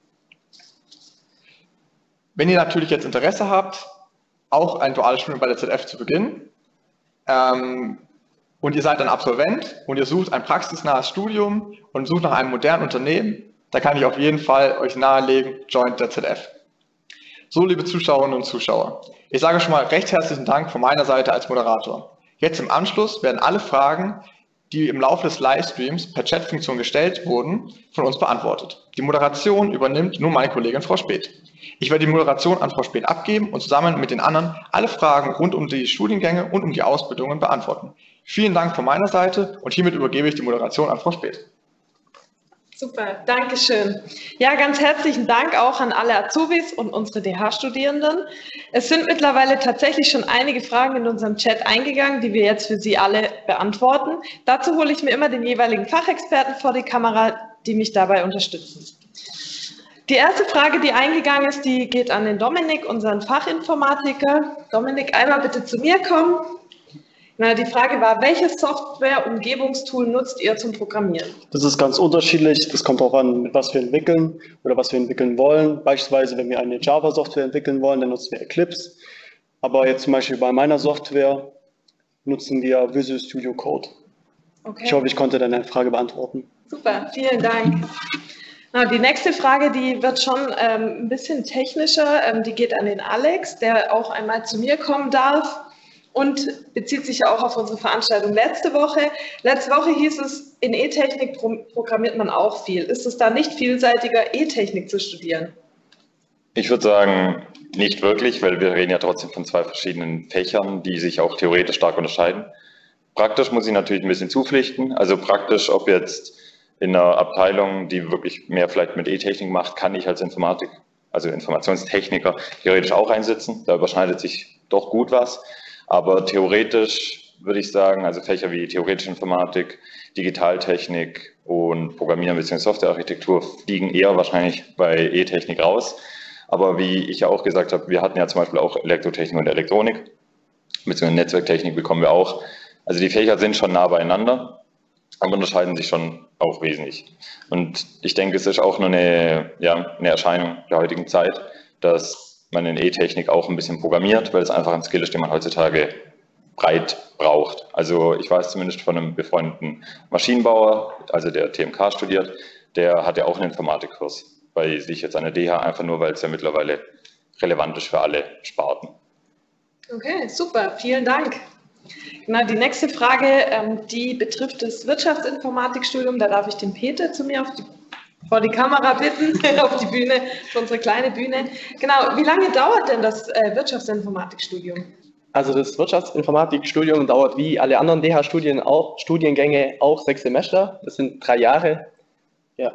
Wenn ihr natürlich jetzt Interesse habt, auch ein duales Studium bei der ZF zu beginnen, und ihr seid ein Absolvent und ihr sucht ein praxisnahes Studium und sucht nach einem modernen Unternehmen, da kann ich auf jeden Fall euch nahelegen, joint der ZF. So, liebe Zuschauerinnen und Zuschauer, ich sage schon mal recht herzlichen Dank von meiner Seite als Moderator. Jetzt im Anschluss werden alle Fragen, die im Laufe des Livestreams per Chatfunktion gestellt wurden, von uns beantwortet. Die Moderation übernimmt nun meine Kollegin Frau Speth. Ich werde die Moderation an Frau Speth abgeben und zusammen mit den anderen alle Fragen rund um die Studiengänge und um die Ausbildungen beantworten. Vielen Dank von meiner Seite und hiermit übergebe ich die Moderation an Frau Speth. Super, danke schön. Ja, ganz herzlichen Dank auch an alle Azubis und unsere DH-Studierenden. Es sind mittlerweile tatsächlich schon einige Fragen in unserem Chat eingegangen, die wir jetzt für Sie alle beantworten. Dazu hole ich mir immer den jeweiligen Fachexperten vor die Kamera, die mich dabei unterstützen. Die erste Frage, die eingegangen ist, die geht an den Dominik, unseren Fachinformatiker. Dominik, einmal bitte zu mir kommen. Na, die Frage war, welches Software-Umgebungstool nutzt ihr zum Programmieren? Das ist ganz unterschiedlich. Das kommt darauf an, mit was wir entwickeln oder was wir entwickeln wollen. Beispielsweise, wenn wir eine Java-Software entwickeln wollen, dann nutzen wir Eclipse. Aber jetzt zum Beispiel bei meiner Software nutzen wir Visual Studio Code. Okay. Ich hoffe, ich konnte deine Frage beantworten. Super, vielen Dank. Na, die nächste Frage, die wird schon ein bisschen technischer. Die geht an den Alex, der auch einmal zu mir kommen darf. Und bezieht sich ja auch auf unsere Veranstaltung letzte Woche. Letzte Woche hieß es, in E-Technik programmiert man auch viel. Ist es da nicht vielseitiger, E-Technik zu studieren? Ich würde sagen, nicht wirklich, weil wir reden ja trotzdem von zwei verschiedenen Fächern, die sich auch theoretisch stark unterscheiden. Praktisch muss ich natürlich ein bisschen zupflichten. Also praktisch, ob jetzt in einer Abteilung, die wirklich mehr vielleicht mit E-Technik macht, kann ich als also Informationstechniker theoretisch auch einsetzen. Da überschneidet sich doch gut was. Aber theoretisch würde ich sagen, also Fächer wie theoretische Informatik, Digitaltechnik und Programmieren bzw. Softwarearchitektur fliegen eher wahrscheinlich bei E-Technik raus. Aber wie ich ja auch gesagt habe, wir hatten ja zum Beispiel auch Elektrotechnik und Elektronik, bzw. Netzwerktechnik bekommen wir auch. Also die Fächer sind schon nah beieinander, aber unterscheiden sich schon auch wesentlich. Und ich denke, es ist auch nur eine Erscheinung der heutigen Zeit, dass man in E-Technik auch ein bisschen programmiert, weil es einfach ein Skill ist, den man heutzutage breit braucht. Also ich weiß zumindest von einem befreundeten Maschinenbauer, also der TMK studiert, der hat ja auch einen Informatikkurs bei sich jetzt an der DH, einfach nur, weil es ja mittlerweile relevant ist für alle Sparten. Okay, super, vielen Dank. Na, die nächste Frage, die betrifft das Wirtschaftsinformatikstudium. Da darf ich den Peter zu mir vor die Kamera bitten, auf die Bühne, für unsere kleine Bühne. Genau, wie lange dauert denn das Wirtschaftsinformatikstudium? Also das Wirtschaftsinformatikstudium dauert wie alle anderen DH-Studiengänge auch 6 Semester. Das sind 3 Jahre. Ja.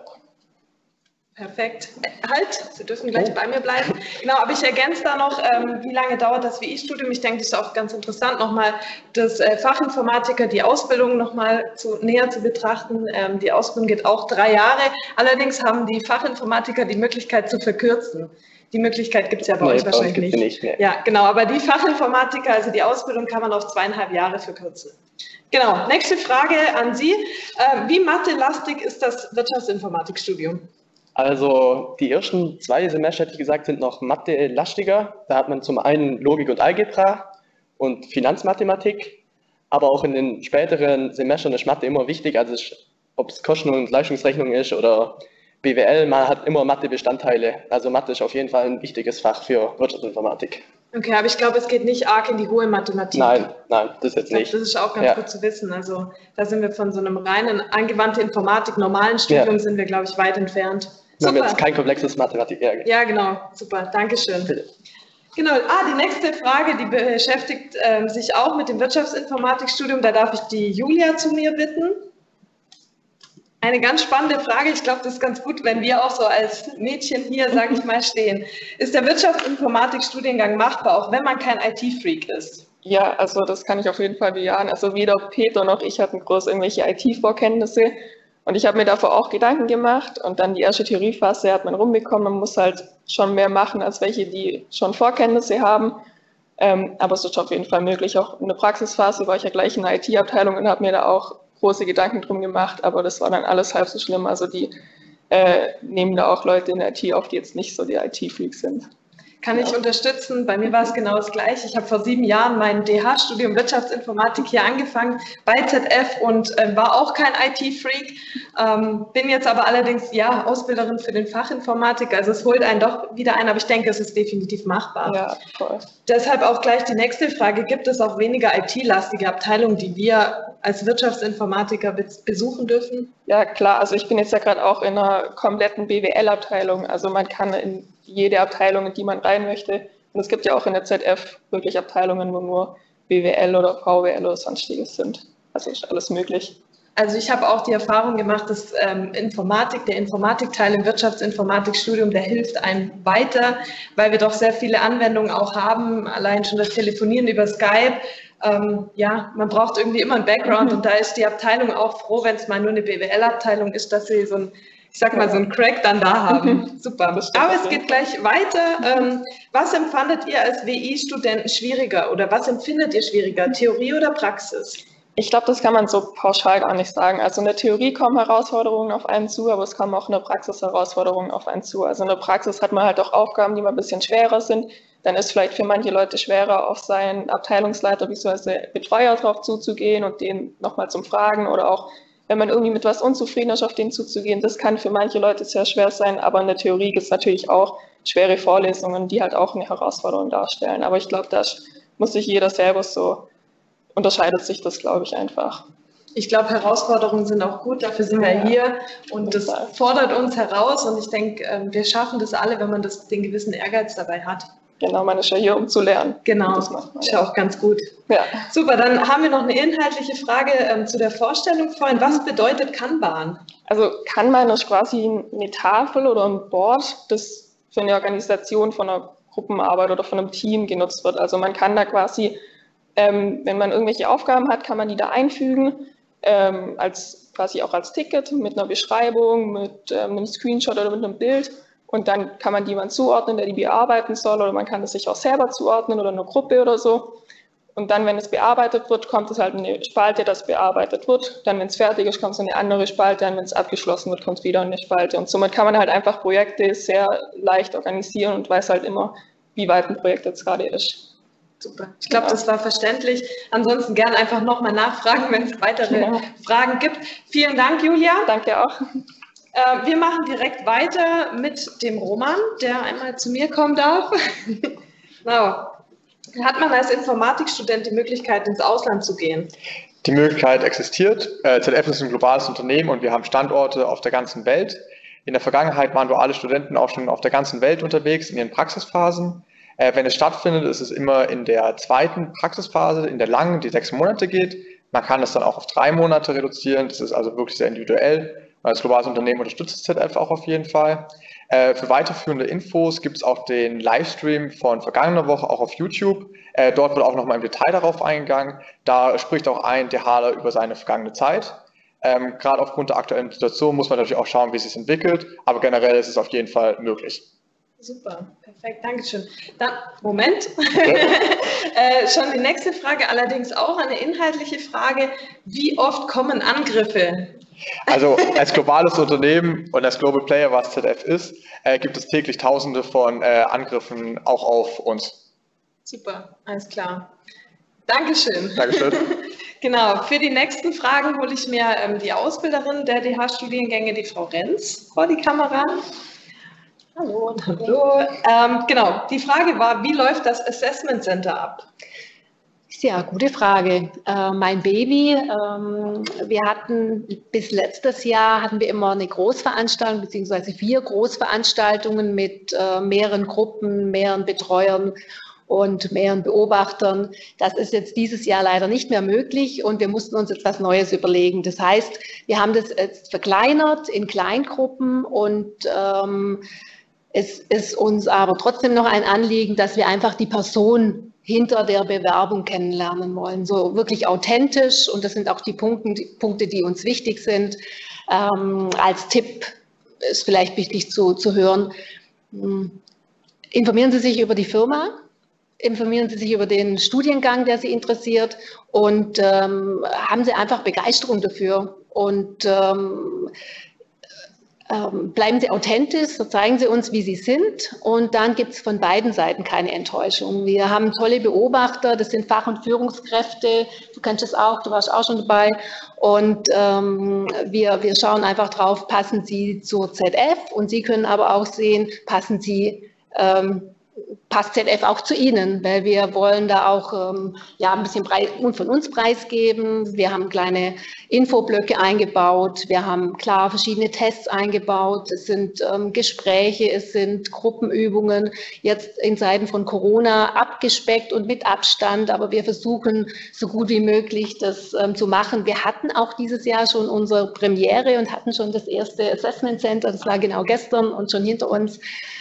Perfekt. Halt, Sie dürfen gleich bei mir bleiben. Genau, aber ich ergänze da noch, wie lange dauert das WI-Studium? Ich denke, das ist auch ganz interessant, nochmal das Fachinformatiker, die Ausbildung nochmal näher zu betrachten. Die Ausbildung geht auch 3 Jahre. Allerdings haben die Fachinformatiker die Möglichkeit zu verkürzen. Die Möglichkeit gibt es ja bei euch wahrscheinlich nicht. Ja, genau, aber die Fachinformatiker, also die Ausbildung kann man auf 2,5 Jahre verkürzen. Genau, nächste Frage an Sie. Wie mathelastig ist das Wirtschaftsinformatikstudium? Also die ersten 2 Semester, hätte ich gesagt, sind noch Mathe-lastiger. Da hat man zum einen Logik und Algebra und Finanzmathematik, aber auch in den späteren Semestern ist Mathe immer wichtig, also ob es Kosten- und Leistungsrechnung ist oder BWL, man hat immer Mathe-Bestandteile. Also Mathe ist auf jeden Fall ein wichtiges Fach für Wirtschaftsinformatik. Okay, aber ich glaube, es geht nicht arg in die hohe Mathematik. Nein, das jetzt nicht. Das ist auch ganz gut zu wissen. Also da sind wir von so einem reinen angewandte Informatik, normalen Studium sind wir, glaube ich, weit entfernt. Wir haben jetzt kein komplexes Mathematik. Ja, genau. Super. Dankeschön. Bitte. Genau. Die nächste Frage, die beschäftigt sich auch mit dem Wirtschaftsinformatikstudium. Da darf ich die Julia zu mir bitten. Eine ganz spannende Frage. Ich glaube, das ist ganz gut, wenn wir auch so als Mädchen hier, sage ich mal, stehen. Ist der Wirtschaftsinformatik-Studiengang machbar, auch wenn man kein IT-Freak ist? Ja, also das kann ich auf jeden Fall bejahen. Also weder Peter noch ich hatten groß irgendwelche IT-Vorkenntnisse. Und ich habe mir davor auch Gedanken gemacht. Und dann die erste Theoriephase hat man rumbekommen. Man muss halt schon mehr machen als welche, die schon Vorkenntnisse haben. Aber es ist auf jeden Fall möglich. Auch in der Praxisphase war ich ja gleich in der IT-Abteilung und habe mir da auch große Gedanken drum gemacht, aber das war dann alles halb so schlimm. Also die nehmen da auch Leute in der IT auf, die jetzt nicht so die IT-Freaks sind. Kann ich unterstützen. Bei mir war es genau das Gleiche. Ich habe vor 7 Jahren mein DH-Studium Wirtschaftsinformatik hier angefangen bei ZF und war auch kein IT-Freak. Bin jetzt aber allerdings Ausbilderin für den Fachinformatik. Also es holt einen doch wieder ein, aber ich denke, es ist definitiv machbar. Ja, voll. Deshalb auch gleich die nächste Frage. Gibt es auch weniger IT-lastige Abteilungen, die wir als Wirtschaftsinformatiker besuchen dürfen? Ja, klar. Also ich bin jetzt ja gerade auch in einer kompletten BWL-Abteilung. Also man kann in jede Abteilung, in die man rein möchte. Und es gibt ja auch in der ZF wirklich Abteilungen, wo nur BWL oder VWL oder sonstiges sind. Also ist alles möglich. Also ich habe auch die Erfahrung gemacht, dass der Informatikteil im Wirtschaftsinformatikstudium, der hilft einem weiter, weil wir doch sehr viele Anwendungen auch haben, allein schon das Telefonieren über Skype. Man braucht irgendwie immer einen Background und da ist die Abteilung auch froh, wenn es mal nur eine BWL-Abteilung ist, dass sie so einen Crack dann da haben. Super. Aber es geht gleich weiter. Was empfandet ihr als WI-Studenten schwieriger oder was empfindet ihr schwieriger, Theorie oder Praxis? Ich glaube, das kann man so pauschal gar nicht sagen. Also in der Theorie kommen Herausforderungen auf einen zu, aber es kommen auch in der Praxis Herausforderungen auf einen zu. Also in der Praxis hat man halt auch Aufgaben, die mal ein bisschen schwerer sind. Dann ist vielleicht für manche Leute schwerer, auf seinen Abteilungsleiter bzw. Betreuer drauf zuzugehen und den nochmal zum Fragen oder auch, wenn man irgendwie mit was unzufrieden ist, auf den zuzugehen. Das kann für manche Leute sehr schwer sein, aber in der Theorie gibt es natürlich auch schwere Vorlesungen, die halt auch eine Herausforderung darstellen. Aber ich glaube, da muss sich jeder selber so, unterscheidet sich das, glaube ich, einfach. Ich glaube, Herausforderungen sind auch gut, dafür sind wir hier und das fordert uns heraus und ich denke, wir schaffen das alle, wenn man den gewissen Ehrgeiz dabei hat. Genau, man ist ja hier, um zu lernen. Genau, das ist ja auch ganz gut. Ja. Super, dann haben wir noch eine inhaltliche Frage zu der Vorstellung vorhin. Was bedeutet Kanban? Also Kanban ist quasi eine Tafel oder ein Board, das für eine Organisation von einer Gruppenarbeit oder von einem Team genutzt wird. Also man kann da quasi, wenn man irgendwelche Aufgaben hat, kann man die da einfügen, quasi auch als Ticket mit einer Beschreibung, mit einem Screenshot oder mit einem Bild. Und dann kann man jemanden zuordnen, der die bearbeiten soll, oder man kann es sich auch selber zuordnen oder eine Gruppe oder so. Und dann, wenn es bearbeitet wird, kommt es halt in eine Spalte, das bearbeitet wird. Dann, wenn es fertig ist, kommt es in eine andere Spalte. Dann, wenn es abgeschlossen wird, kommt es wieder in eine Spalte. Und somit kann man halt einfach Projekte sehr leicht organisieren und weiß halt immer, wie weit ein Projekt jetzt gerade ist. Super. Ich glaube, das war verständlich. Ansonsten gerne einfach nochmal nachfragen, wenn es weitere Fragen gibt. Vielen Dank, Julia. Danke auch. Wir machen direkt weiter mit dem Roman, der einmal zu mir kommen darf. Genau. Hat man als Informatikstudent die Möglichkeit, ins Ausland zu gehen? Die Möglichkeit existiert. ZF ist ein globales Unternehmen und wir haben Standorte auf der ganzen Welt. In der Vergangenheit waren duale Studenten auch schon auf der ganzen Welt unterwegs in ihren Praxisphasen. Wenn es stattfindet, ist es immer in der zweiten Praxisphase, in der langen, die 6 Monate geht. Man kann es dann auch auf 3 Monate reduzieren. Das ist also wirklich sehr individuell. Als globales Unternehmen unterstützt ZF auch auf jeden Fall. Für weiterführende Infos gibt es auch den Livestream von vergangener Woche auch auf YouTube. Dort wird auch nochmal im Detail darauf eingegangen. Da spricht auch ein DHler über seine vergangene Zeit. Gerade aufgrund der aktuellen Situation muss man natürlich auch schauen, wie es sich entwickelt. Aber generell ist es auf jeden Fall möglich. Super, perfekt, Dankeschön. Dann, Moment, schon die nächste Frage, allerdings auch eine inhaltliche Frage. Wie oft kommen Angriffe? Also als globales Unternehmen und als Global Player, was ZF ist, gibt es täglich Tausende von Angriffen auch auf uns. Super, alles klar. Dankeschön. Dankeschön. Genau, für die nächsten Fragen hole ich mir die Ausbilderin der DH-Studiengänge, die Frau Renz, vor die Kamera. Hallo und hallo. Genau, die Frage war, wie läuft das Assessment Center ab? Ja, gute Frage. Mein Baby, wir hatten bis letztes Jahr hatten wir immer eine Großveranstaltung, beziehungsweise 4 Großveranstaltungen mit mehreren Gruppen, mehreren Betreuern und mehreren Beobachtern. Das ist jetzt dieses Jahr leider nicht mehr möglich und wir mussten uns etwas Neues überlegen. Das heißt, wir haben das jetzt verkleinert in Kleingruppen und es ist uns aber trotzdem noch ein Anliegen, dass wir einfach die Person hinter der Bewerbung kennenlernen wollen. So wirklich authentisch, und das sind auch die Punkte, die uns wichtig sind. Als Tipp ist vielleicht wichtig zu hören, informieren Sie sich über die Firma, informieren Sie sich über den Studiengang, der Sie interessiert, und haben Sie einfach Begeisterung dafür. Und bleiben Sie authentisch, zeigen Sie uns, wie Sie sind, und dann gibt es von beiden Seiten keine Enttäuschung. Wir haben tolle Beobachter, das sind Fach- und Führungskräfte, du kennst es auch, du warst auch schon dabei, und wir schauen einfach drauf, passen Sie zur ZF, und Sie können aber auch sehen, passt ZF auch zu Ihnen, weil wir wollen da auch ein bisschen von uns preisgeben. Wir haben kleine Infoblöcke eingebaut, wir haben klar verschiedene Tests eingebaut, es sind Gespräche, es sind Gruppenübungen, jetzt in Zeiten von Corona abgespeckt und mit Abstand, aber wir versuchen so gut wie möglich das zu machen. Wir hatten auch dieses Jahr schon unsere Premiere und hatten schon das erste Assessment Center, das war genau gestern und schon hinter uns.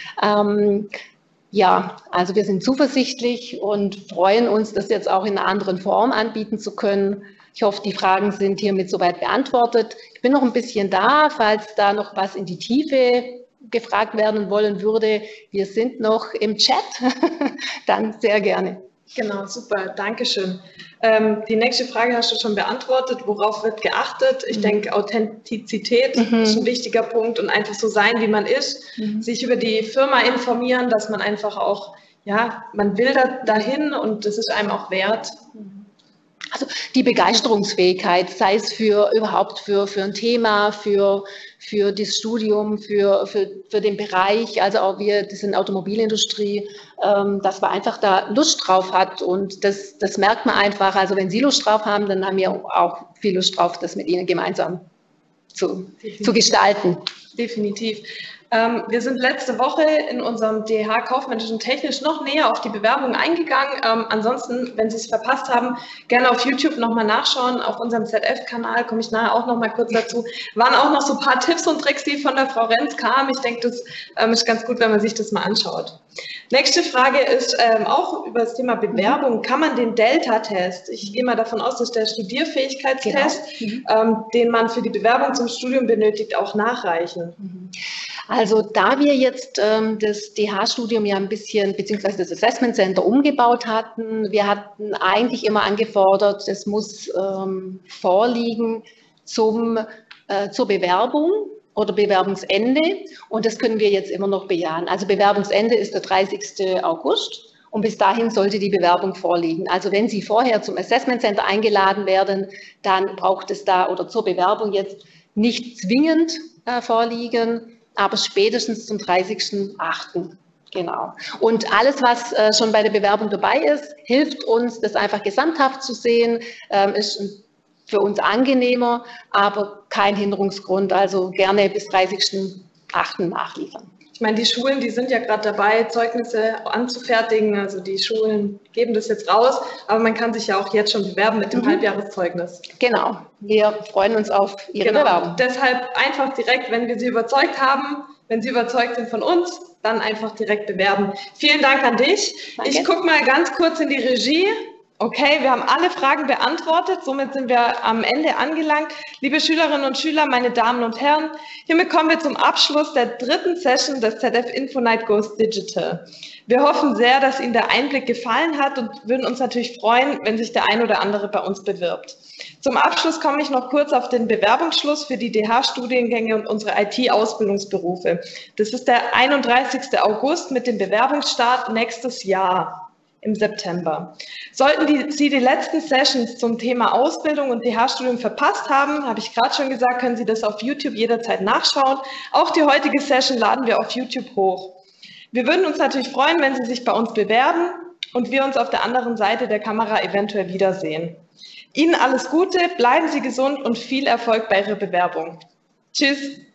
Ja, also wir sind zuversichtlich und freuen uns, das jetzt auch in einer anderen Form anbieten zu können. Ich hoffe, die Fragen sind hiermit soweit beantwortet. Ich bin noch ein bisschen da, falls da noch was in die Tiefe gefragt werden wollen würde. Wir sind noch im Chat, dann sehr gerne. Genau, super, Dankeschön. Die nächste Frage hast du schon beantwortet. Worauf wird geachtet? Ich denke, Authentizität ist ein wichtiger Punkt, und einfach so sein, wie man ist. Sich über die Firma informieren, dass man einfach auch, ja, man will dahin und das ist einem auch wert. Also die Begeisterungsfähigkeit, sei es überhaupt für ein Thema, für das Studium, für den Bereich, also auch wir, das sind Automobilindustrie, dass man einfach da Lust drauf hat, und das merkt man einfach. Also wenn Sie Lust drauf haben, dann haben wir auch viel Lust drauf, das mit Ihnen gemeinsam zu gestalten. Definitiv. Wir sind letzte Woche in unserem DH Kaufmännisch und Technisch noch näher auf die Bewerbung eingegangen. Ansonsten, wenn Sie es verpasst haben, gerne auf YouTube nochmal nachschauen. Auf unserem ZF-Kanal komme ich nachher auch nochmal kurz dazu. Waren auch noch so ein paar Tipps und Tricks, die von der Frau Renz kamen. Ich denke, das ist ganz gut, wenn man sich das mal anschaut. Nächste Frage ist auch über das Thema Bewerbung. Kann man den Delta-Test, ich gehe mal davon aus, dass der Studierfähigkeitstest, den man für die Bewerbung zum Studium benötigt, auch nachreichen? Also da wir jetzt das DH-Studium ja ein bisschen, beziehungsweise das Assessment Center umgebaut hatten, wir hatten eigentlich immer angefordert, es muss vorliegen zur Bewerbung oder Bewerbungsende, und das können wir jetzt immer noch bejahen. Also Bewerbungsende ist der 30. August. Und bis dahin sollte die Bewerbung vorliegen. Also wenn Sie vorher zum Assessment Center eingeladen werden, dann braucht es da oder zur Bewerbung jetzt nicht zwingend vorliegen, aber spätestens zum 30.08. Genau. Und alles, was schon bei der Bewerbung dabei ist, hilft uns, das einfach gesamthaft zu sehen, ist für uns angenehmer, aber kein Hinderungsgrund. Also gerne bis 30.08. nachliefern. Ich meine, die Schulen, die sind ja gerade dabei, Zeugnisse anzufertigen. Also die Schulen geben das jetzt raus, aber man kann sich ja auch jetzt schon bewerben mit dem Halbjahreszeugnis. Genau, wir freuen uns auf Ihre Bewerbung. Deshalb einfach direkt, wenn wir Sie überzeugt haben, wenn Sie überzeugt sind von uns, dann einfach direkt bewerben. Vielen Dank an dich. Danke. Ich gucke mal ganz kurz in die Regie. Okay, wir haben alle Fragen beantwortet. Somit sind wir am Ende angelangt. Liebe Schülerinnen und Schüler, meine Damen und Herren, hiermit kommen wir zum Abschluss der 3. Session des ZF InfoNight Goes Digital. Wir hoffen sehr, dass Ihnen der Einblick gefallen hat und würden uns natürlich freuen, wenn sich der ein oder andere bei uns bewirbt. Zum Abschluss komme ich noch kurz auf den Bewerbungsschluss für die DH-Studiengänge und unsere IT-Ausbildungsberufe. Das ist der 31. August mit dem Bewerbungsstart nächstes Jahr im September. Sollten Sie die letzten Sessions zum Thema Ausbildung und DH-Studium verpasst haben, habe ich gerade schon gesagt, können Sie das auf YouTube jederzeit nachschauen. Auch die heutige Session laden wir auf YouTube hoch. Wir würden uns natürlich freuen, wenn Sie sich bei uns bewerben und wir uns auf der anderen Seite der Kamera eventuell wiedersehen. Ihnen alles Gute, bleiben Sie gesund und viel Erfolg bei Ihrer Bewerbung. Tschüss.